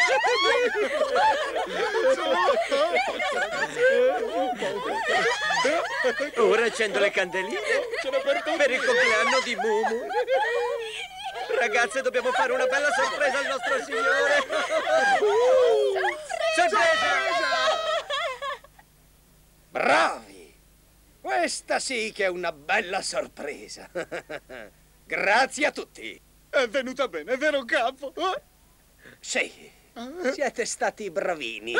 Ora accendo le candeline per il compleanno di Mumu. Ragazze, dobbiamo fare una bella sorpresa al nostro signore. Sorpresa! Bravi! Questa sì che è una bella sorpresa. Grazie a tutti. È venuta bene, vero capo? Sì, siete stati bravini.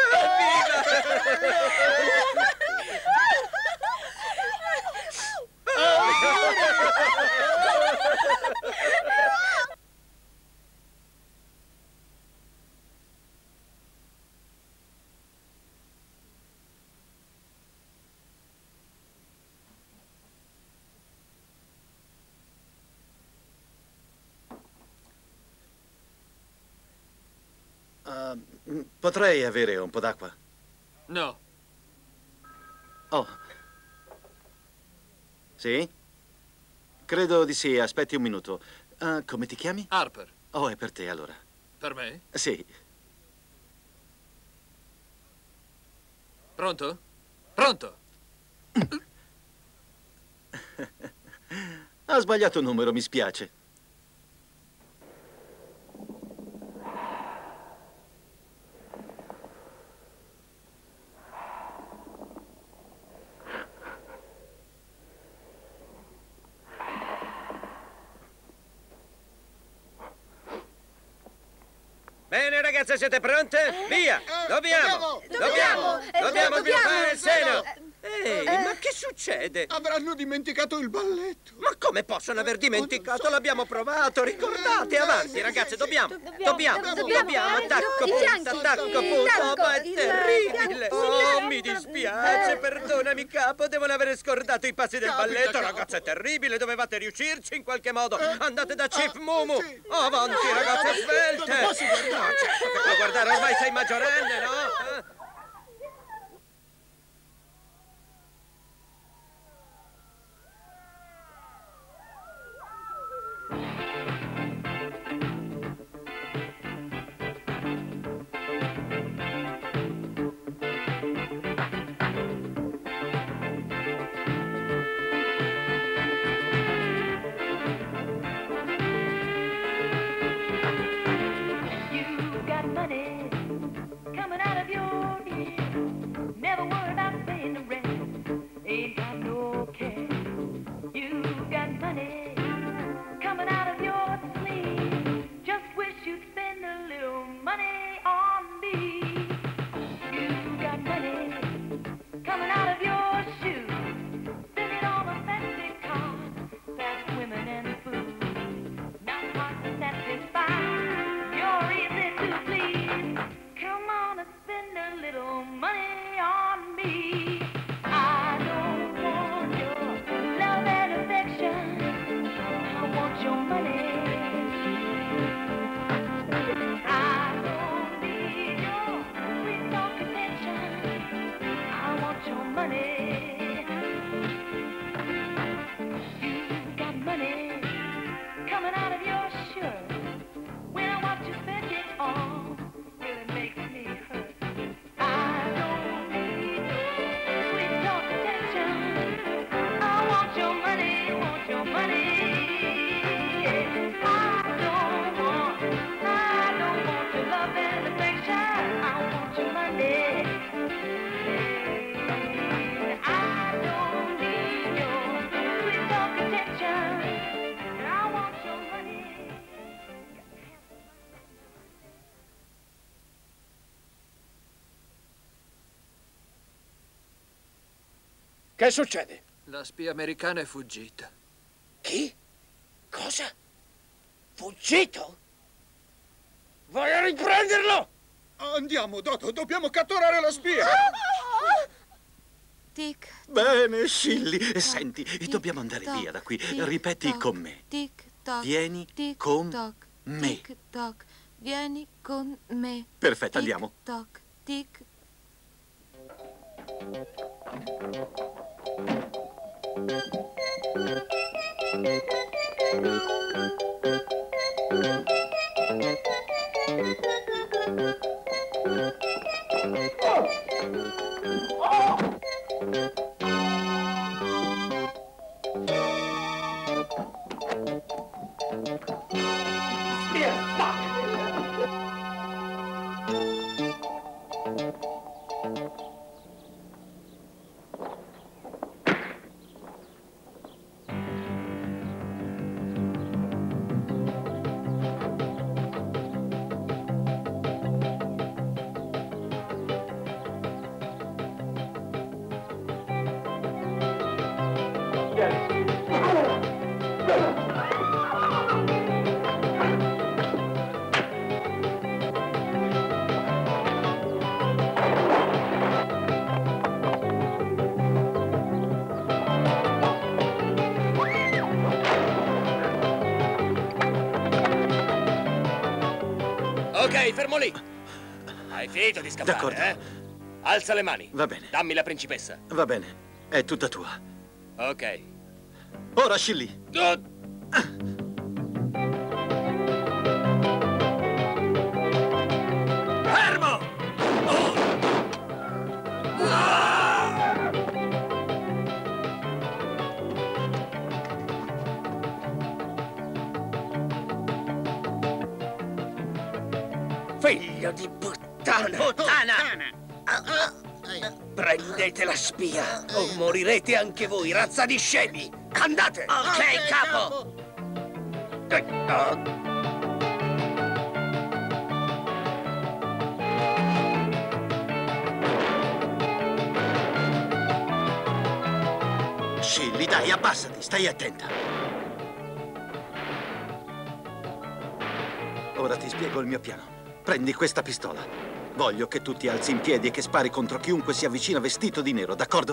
Uh, potrei avere un po' d'acqua? No. Oh. Sì? Credo di sì, aspetti un minuto. Uh, come ti chiami? Harper. Oh, è per te allora. Per me? Sì. Pronto? Pronto? Ha sbagliato numero, mi spiace. Bene, ragazze, siete pronte? Via! Dobbiamo! dobbiamo, Dobbiamo! eh, Dobbiamo dobbiamo. sviluppare il seno! Eh, Ehi, eh. ma che succede? Avranno dimenticato il balletto. Ma come possono aver dimenticato? L'abbiamo provato, ricordate, avanti, ragazze, dobbiamo, dobbiamo, dobbiamo, dobbiamo, eh, attacco, i punta, fianchi, attacco, il punta, fianco, oh, ma è il terribile! fianco, Oh, il mi fianco. dispiace, Eh. perdonami, capo, devono aver scordato i passi del Capita, balletto, capo. ragazza, è terribile, dovevate riuscirci in qualche modo. Andate da Chief Mumu, avanti, ragazze, svelte! Posso guardare? No, certo che puoi guardare, ormai sei maggiorenne, no? Eh? You got money coming out of your ear. Never worry about paying the rent. Ain't got no care. You got money coming out of your sleeve. Just wish you'd spend a little money on me. You got money coming out of your shoes. Spend it on a fancy car, fast women and food. Not hard to satisfy. You're easy to please. Come on and spend a little money on me. I don't want your love and affection. I want your money. I don't need your sweet talk attention. I want your money. You got money coming out of your shirt. When I watch you spend it all, really makes me hurt. I don't need no sweet talk attention. I want your money, want your money. I don't want, I don't want your love and affection. I want your money. I don't need your sweet talk attention. I want your money. Che succede? La spia americana è fuggita. Chi? Cosa? Fuggito? Vai a riprenderlo! Andiamo, Dodo, dobbiamo catturare la spia. Tic, Bene, Shilly. Senti, dobbiamo andare toc, via da qui. tic, Ripeti toc, con me. tic, toc, Vieni tic, con toc, me. Tic, toc, vieni con me. Perfetto, Tic, andiamo. Toc, tic. Ok, fermo lì. Hai finito di scappare, D'accordo. eh? Alza le mani. Va bene. Dammi la principessa. Va bene, è tutta tua. Ok. Ora, Shilly. Fermo! Figlio di puttana! Puttana! Prendete la spia o morirete anche voi, razza di scemi! Andate! Ok, capo! Shilly, dai, abbassati, stai attenta. Ora ti spiego il mio piano. Prendi questa pistola. Voglio che tu ti alzi in piedi e che spari contro chiunque si avvicina vestito di nero, d'accordo?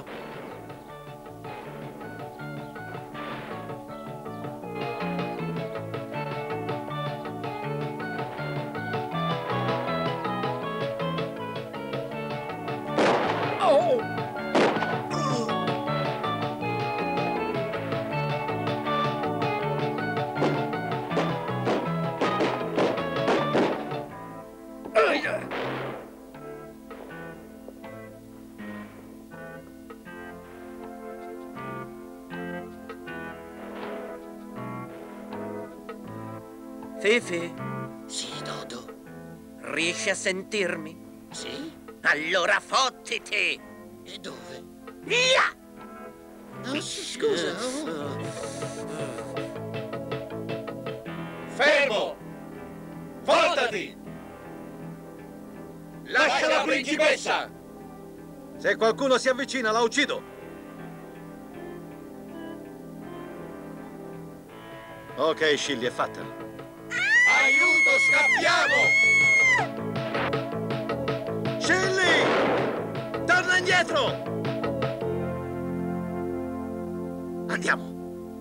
Fifi? Sì, Dodo. Riesci a sentirmi? Sì? Allora fottiti! E dove? Via! Oh, scusa. Oh. Fermo! Voltati! Lascia la principessa! Se qualcuno si avvicina, la uccido. Ok, Shilly, è fatta. Aiuto, scappiamo! Shilly! Torna indietro! Andiamo.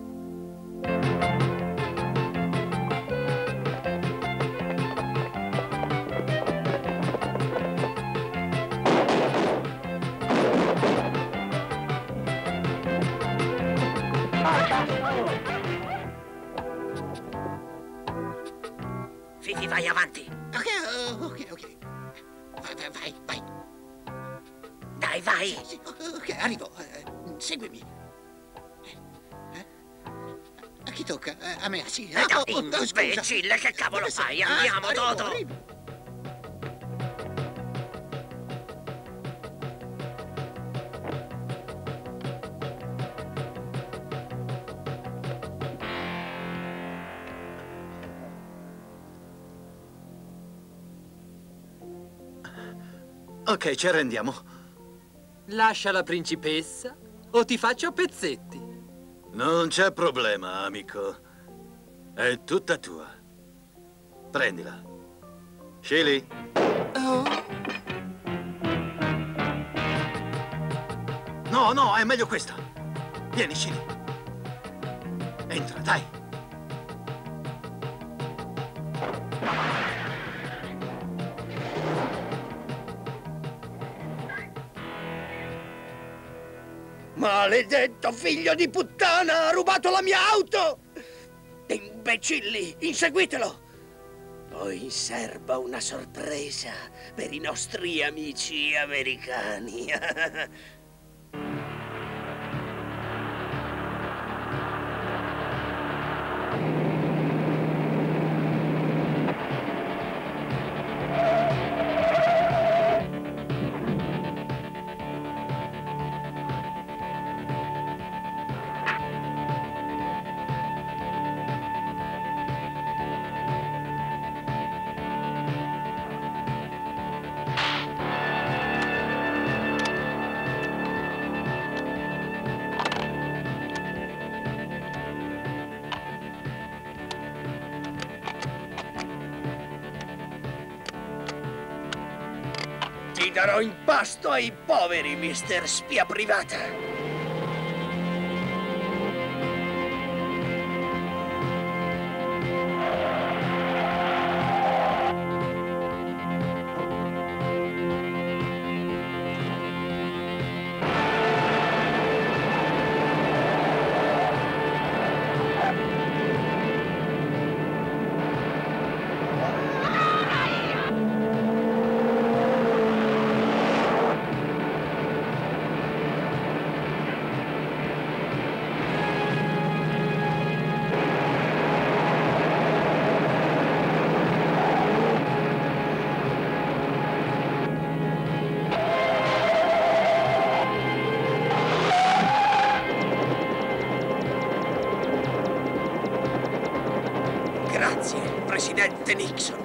Fifi, vai avanti. Ok, ok, ok. Vai, vai, vai, vai. Dai, vai. Sì, sì, ok, arrivo. Eh, seguimi. Eh? A chi tocca? Eh, a me, sì. Eh, Ah, oh, oh, scusa. imbecille, che cavolo Dove fai? sei? Ah, Andiamo, arrivo, Dodo. arrivo. Ok, ci arrendiamo. Lascia la principessa o ti faccio a pezzetti. Non c'è problema, amico. È tutta tua. Prendila. Shilly? Oh. No, no, è meglio questa. Vieni, Shilly. Entra, dai. Maledetto figlio di puttana! Ha rubato la mia auto! Imbecilli, inseguitelo! Ho in serba una sorpresa per i nostri amici americani. Ti darò in pasto ai poveri, mister Spia Privata. Grazie, Presidente Nixon.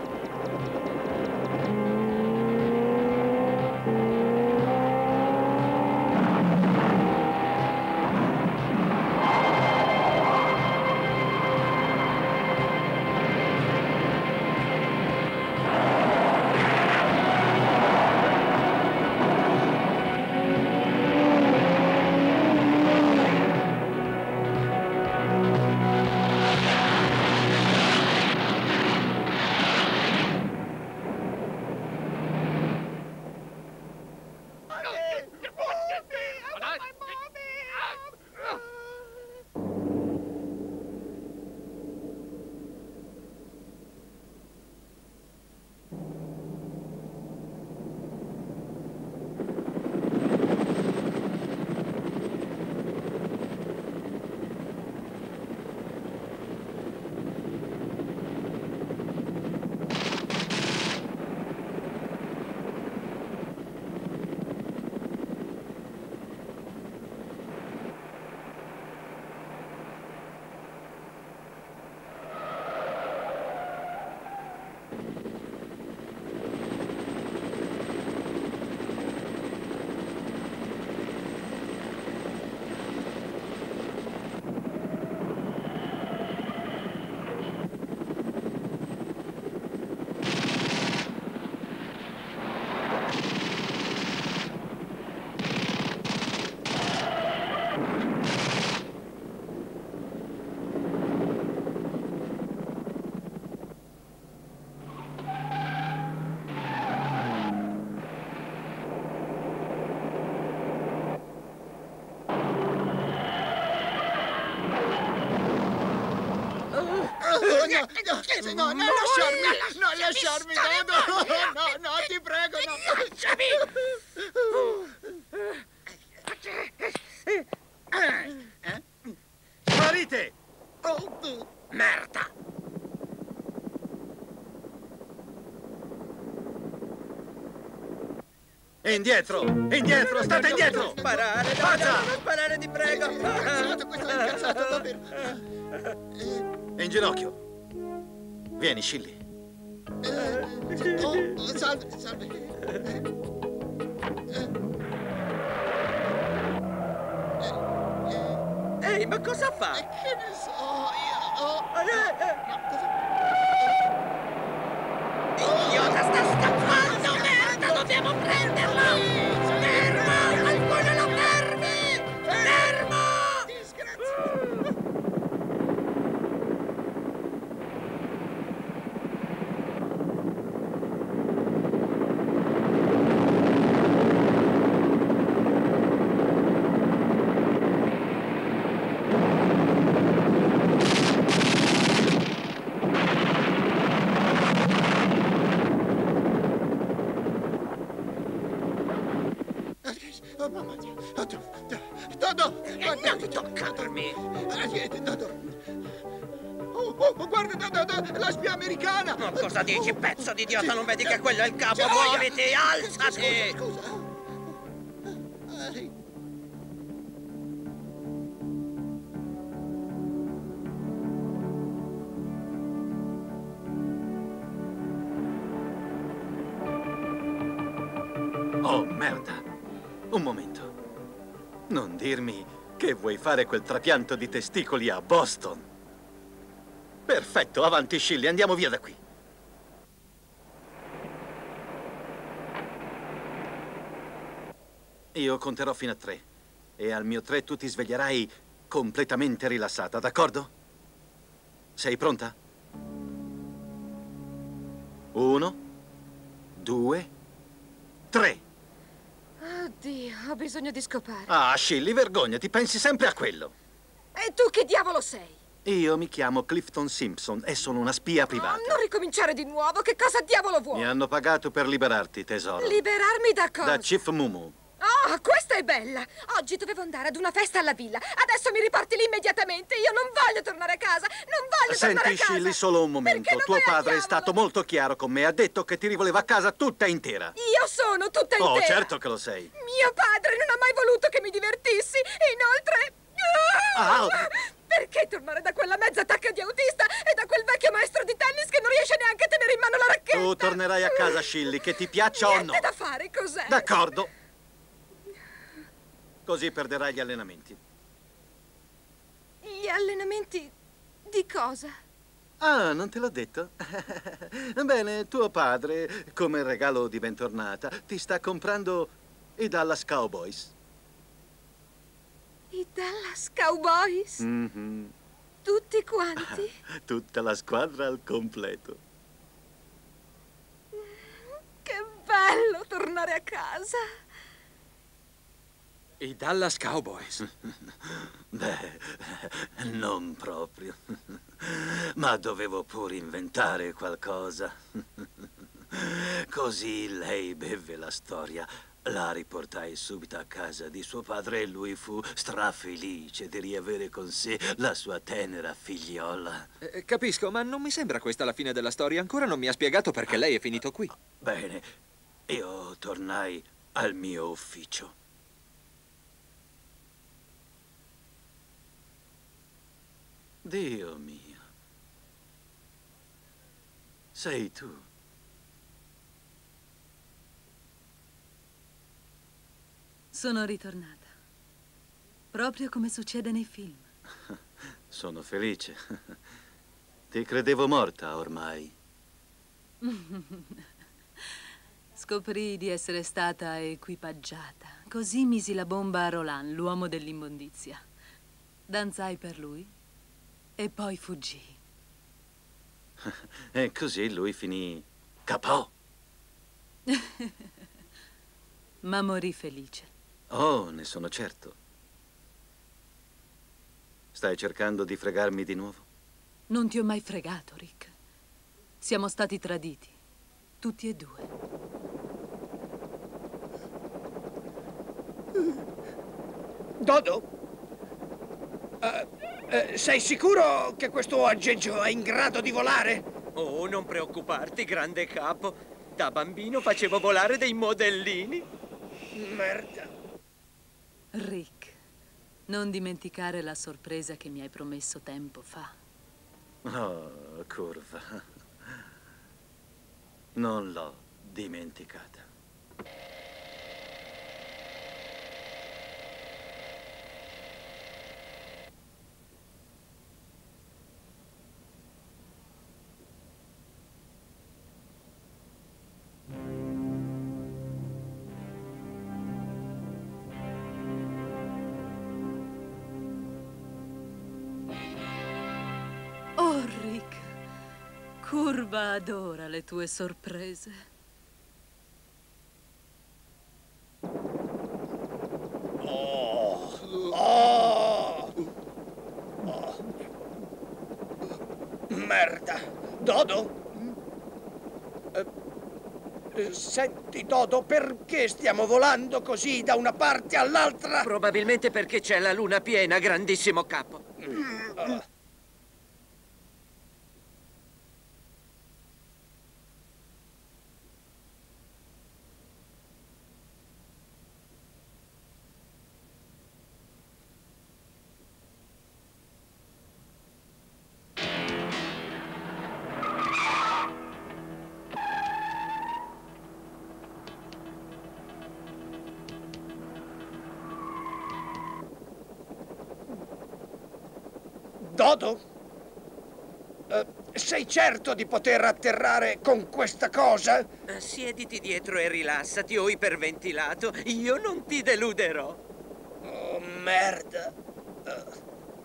No, no, non lasciarmi! Non lasciarmi! No, no, no, no, ti prego, no! Lasciami! Sparite! Merda! Indietro! Indietro! State indietro! Sparare! No, Forza! no, non sparare, ti prego! Incazzato, questo è incazzato, davvero! In ginocchio! Vieni, Shilly. Oh, salve, salve. Ehi, ma cosa fa? Che ne so, io... Oh, no, cosa... Idiota, sta scappando! Merda, dobbiamo prenderlo! Fermo! Qualcuno lo fermi! Fermo! mamma mia. Dodo! Non toccarmi! Dodo! Oh, oh, guarda, Dodo, la spia americana! Ma cosa dici, pezzo di idiota? Non vedi che quello è il capo? Gioia! Muoviti, alzati! Scusa, scusa. Eh. Oh, merda. Un momento. Non dirmi che vuoi fare quel trapianto di testicoli a Boston. Perfetto, avanti, Shilly, andiamo via da qui. Io conterò fino a tre. E al mio tre tu ti sveglierai completamente rilassata, d'accordo? Sei pronta? Uno, due, tre. Oddio, ho bisogno di scopare. Ah, Shilly, vergognati, pensi sempre a quello. E tu che diavolo sei? Io mi chiamo Clifton Simpson e sono una spia privata. Oh, non ricominciare di nuovo, che cosa diavolo vuoi? Mi hanno pagato per liberarti, tesoro. Liberarmi da cosa? Da Chief Mumu. Oh, questa è bella! Oggi dovevo andare ad una festa alla villa. Adesso mi riporti lì immediatamente. Io non voglio tornare a casa. Non voglio Senti, tornare a casa. Shilly, solo un momento. Tuo padre è stato molto chiaro con me. Ha detto che ti rivoleva a casa tutta intera. Io sono tutta intera. Oh, certo che lo sei. Mio padre non ha mai voluto che mi divertissi. Inoltre... Ah! Perché tornare da quella mezza tacca di autista e da quel vecchio maestro di tennis che non riesce neanche a tenere in mano la racchetta? Tu tornerai a casa, Shilly, che ti piaccia o no. Niente da fare, cos'è? D'accordo. Così perderai gli allenamenti. Gli allenamenti di cosa? Ah, non te l'ho detto? Bene, tuo padre, come regalo di bentornata, ti sta comprando i Dallas Cowboys. I Dallas Cowboys? Mm-hmm. Tutti quanti? Tutta la squadra al completo. Che bello tornare a casa. I Dallas Cowboys. Beh, non proprio. Ma dovevo pure inventare qualcosa. Così lei bevve la storia. La riportai subito a casa di suo padre e lui fu strafelice di riavere con sé la sua tenera figliola. Eh, capisco, ma non mi sembra questa la fine della storia. Ancora non mi ha spiegato perché lei è finito qui. Bene, io tornai al mio ufficio. Dio mio. Sei tu. Sono ritornata. Proprio come succede nei film. Sono felice. Ti credevo morta ormai. Scoprì di essere stata equipaggiata. Così misi la bomba a Roland, l'uomo dell'immondizia. Danzai per lui e poi fuggii. E così lui finì K O Ma morì felice. Oh, ne sono certo. Stai cercando di fregarmi di nuovo? Non ti ho mai fregato, Rick. Siamo stati traditi. Tutti e due. Dodo? Uh, uh, sei sicuro che questo aggeggio è in grado di volare? Oh, non preoccuparti, grande capo. Da bambino facevo volare dei modellini. Merda. Rick, non dimenticare la sorpresa che mi hai promesso tempo fa. Oh, curva. Non l'ho dimenticata. Oh, Rick, Curva adora le tue sorprese. Oh. Oh. Oh. Merda. Dodo? Eh, Eh, Senti, Dodo, perché stiamo volando così da una parte all'altra? Probabilmente perché c'è la luna piena, grandissimo capo. Ah. Dodo? Eh, sei certo di poter atterrare con questa cosa? Eh, Siediti dietro e rilassati, o iperventilato. Io non ti deluderò. Oh, merda. Eh.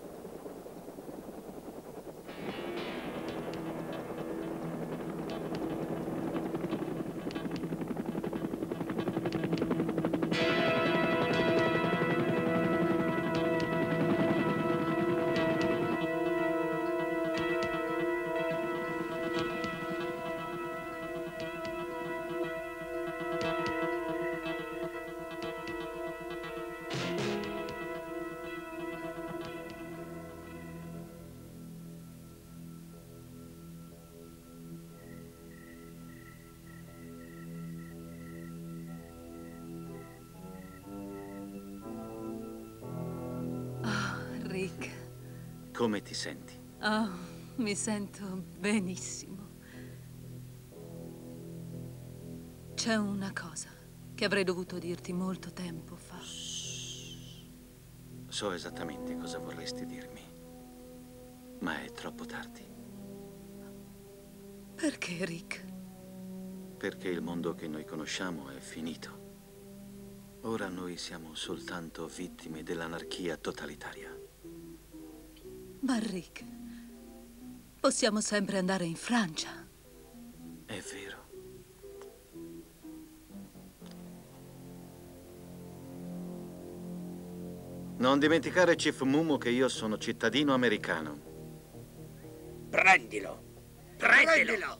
Rick. Come ti senti? Oh, mi sento benissimo. C'è una cosa che avrei dovuto dirti molto tempo fa. So esattamente cosa vorresti dirmi, ma è troppo tardi. Perché, Rick? Perché il mondo che noi conosciamo è finito. Ora noi siamo soltanto vittime dell'anarchia totalitaria. Ma Rick, possiamo sempre andare in Francia. È vero. Non dimenticare, Chief Mumu, che io sono cittadino americano. Prendilo! Prendilo! Prendilo!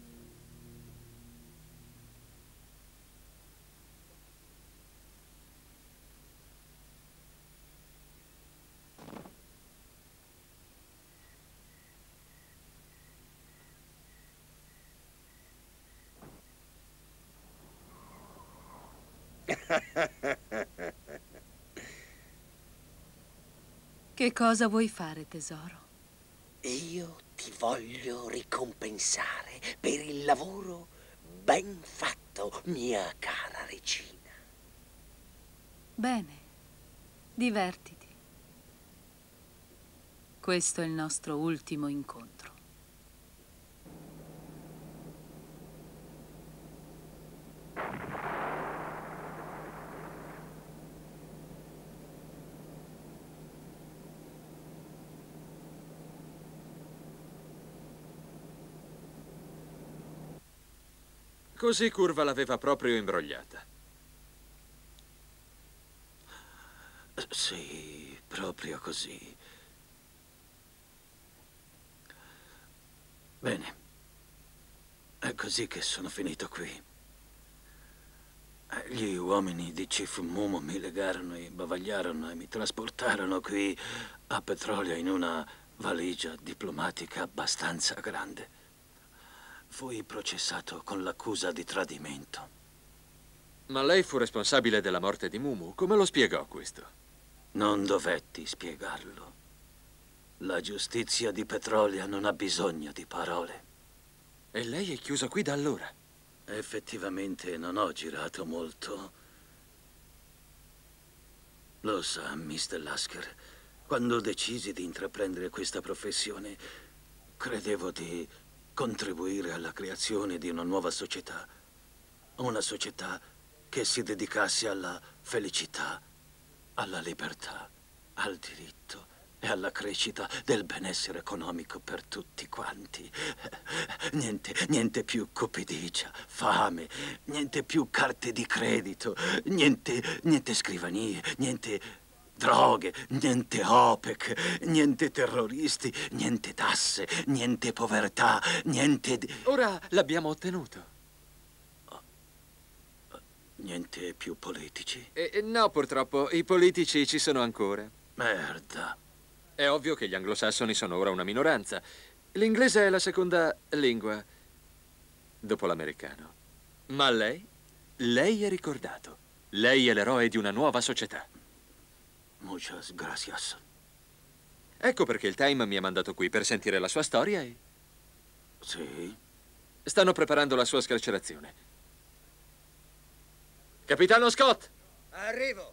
Che cosa vuoi fare, tesoro? Io ti voglio ricompensare per il lavoro ben fatto, mia cara regina. Bene, divertiti. Questo è il nostro ultimo incontro. Così Curva l'aveva proprio imbrogliata. Sì, proprio così. Bene. È così che sono finito qui. Gli uomini di Chief Mumu mi legarono e bavagliarono e mi trasportarono qui a Petrolia in una valigia diplomatica abbastanza grande. Fui processato con l'accusa di tradimento. Ma lei fu responsabile della morte di Mumu. Come lo spiegò questo? Non dovetti spiegarlo. La giustizia di Petrolia non ha bisogno di parole. E lei è chiuso qui da allora? Effettivamente non ho girato molto. Lo sa, mister Lasker, quando decisi di intraprendere questa professione, credevo di contribuire alla creazione di una nuova società. Una società che si dedicasse alla felicità, alla libertà, al diritto e alla crescita del benessere economico per tutti quanti. Niente, niente più cupidigia, fame, niente più carte di credito, niente, niente scrivanie, niente droghe, niente OPEC, niente terroristi, niente tasse, niente povertà, niente... Di... Ora l'abbiamo ottenuto. Niente più politici? Eh, eh, no, purtroppo, i politici ci sono ancora. Merda. È ovvio che gli anglosassoni sono ora una minoranza. L'inglese è la seconda lingua dopo l'americano. Ma lei? Lei è ricordato. Lei è l'eroe di una nuova società. Muchas gracias. Ecco perché il Time mi ha mandato qui, per sentire la sua storia e... Sì? Stanno preparando la sua scarcerazione. Capitano Scott! Arrivo.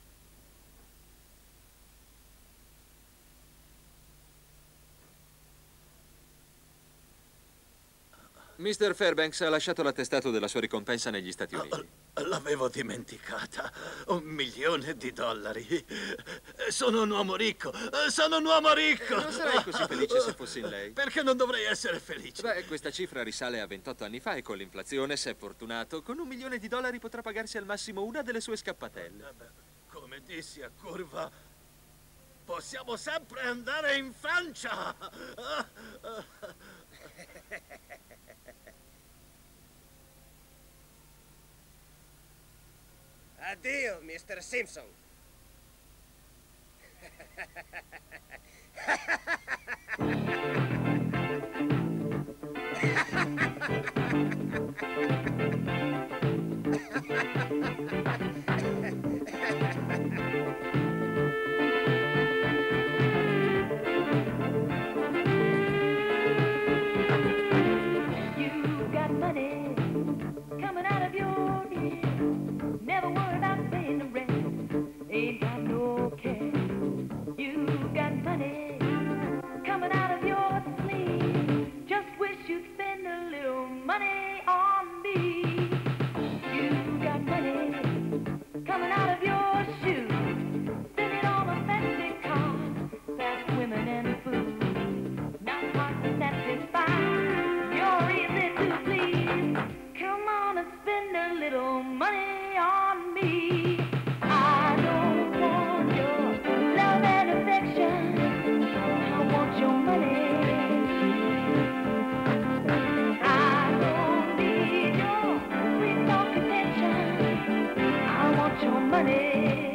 mister Fairbanks ha lasciato l'attestato della sua ricompensa negli Stati Uniti. L'avevo dimenticata. Un milione di dollari. Sono un uomo ricco. Sono un uomo ricco. Non sarei così felice se fossi in lei. Perché non dovrei essere felice? Beh, questa cifra risale a ventotto anni fa e con l'inflazione, se è fortunato, con un milione di dollari potrà pagarsi al massimo una delle sue scappatelle. Come dissi a Curva, possiamo sempre andare in Francia. Addio, mister Simpson. You got money coming out of your ear. Never worried about paying the rent. Ain't got no care. You got money coming out of your sleeve. Just wish you'd spend a little money on me. You got money coming out of your shoes. Spend it on a fancy car, fast women and food. Not hard to satisfy. You're easy to please. Come on and spend a little money on me. I don't want your love and affection. I want your money. I don't need your sweet talk attention. I want your money.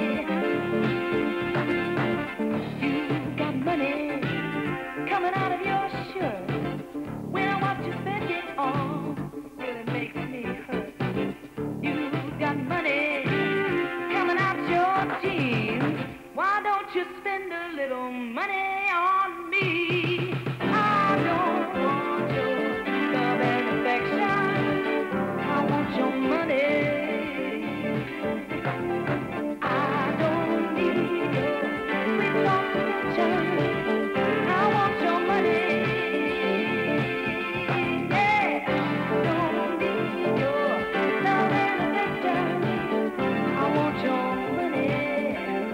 You got money coming out of your shirt. When I watch you spend it all, really makes me hurt. You got money coming out your jeans. Why don't you spend a little money on me? I don't want your love and affection. I want your money. I don't need your sweet talk attention. I want your money. Yeah, I don't need your love and affection. I want your money.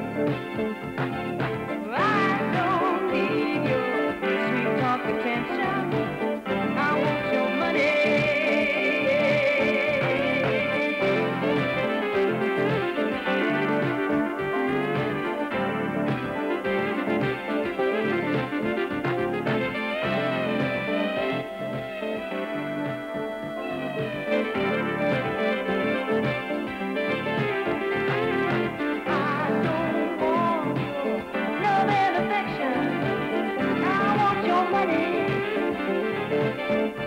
I don't need your sweet talk attention. I want your money. Love and affection. I want your money.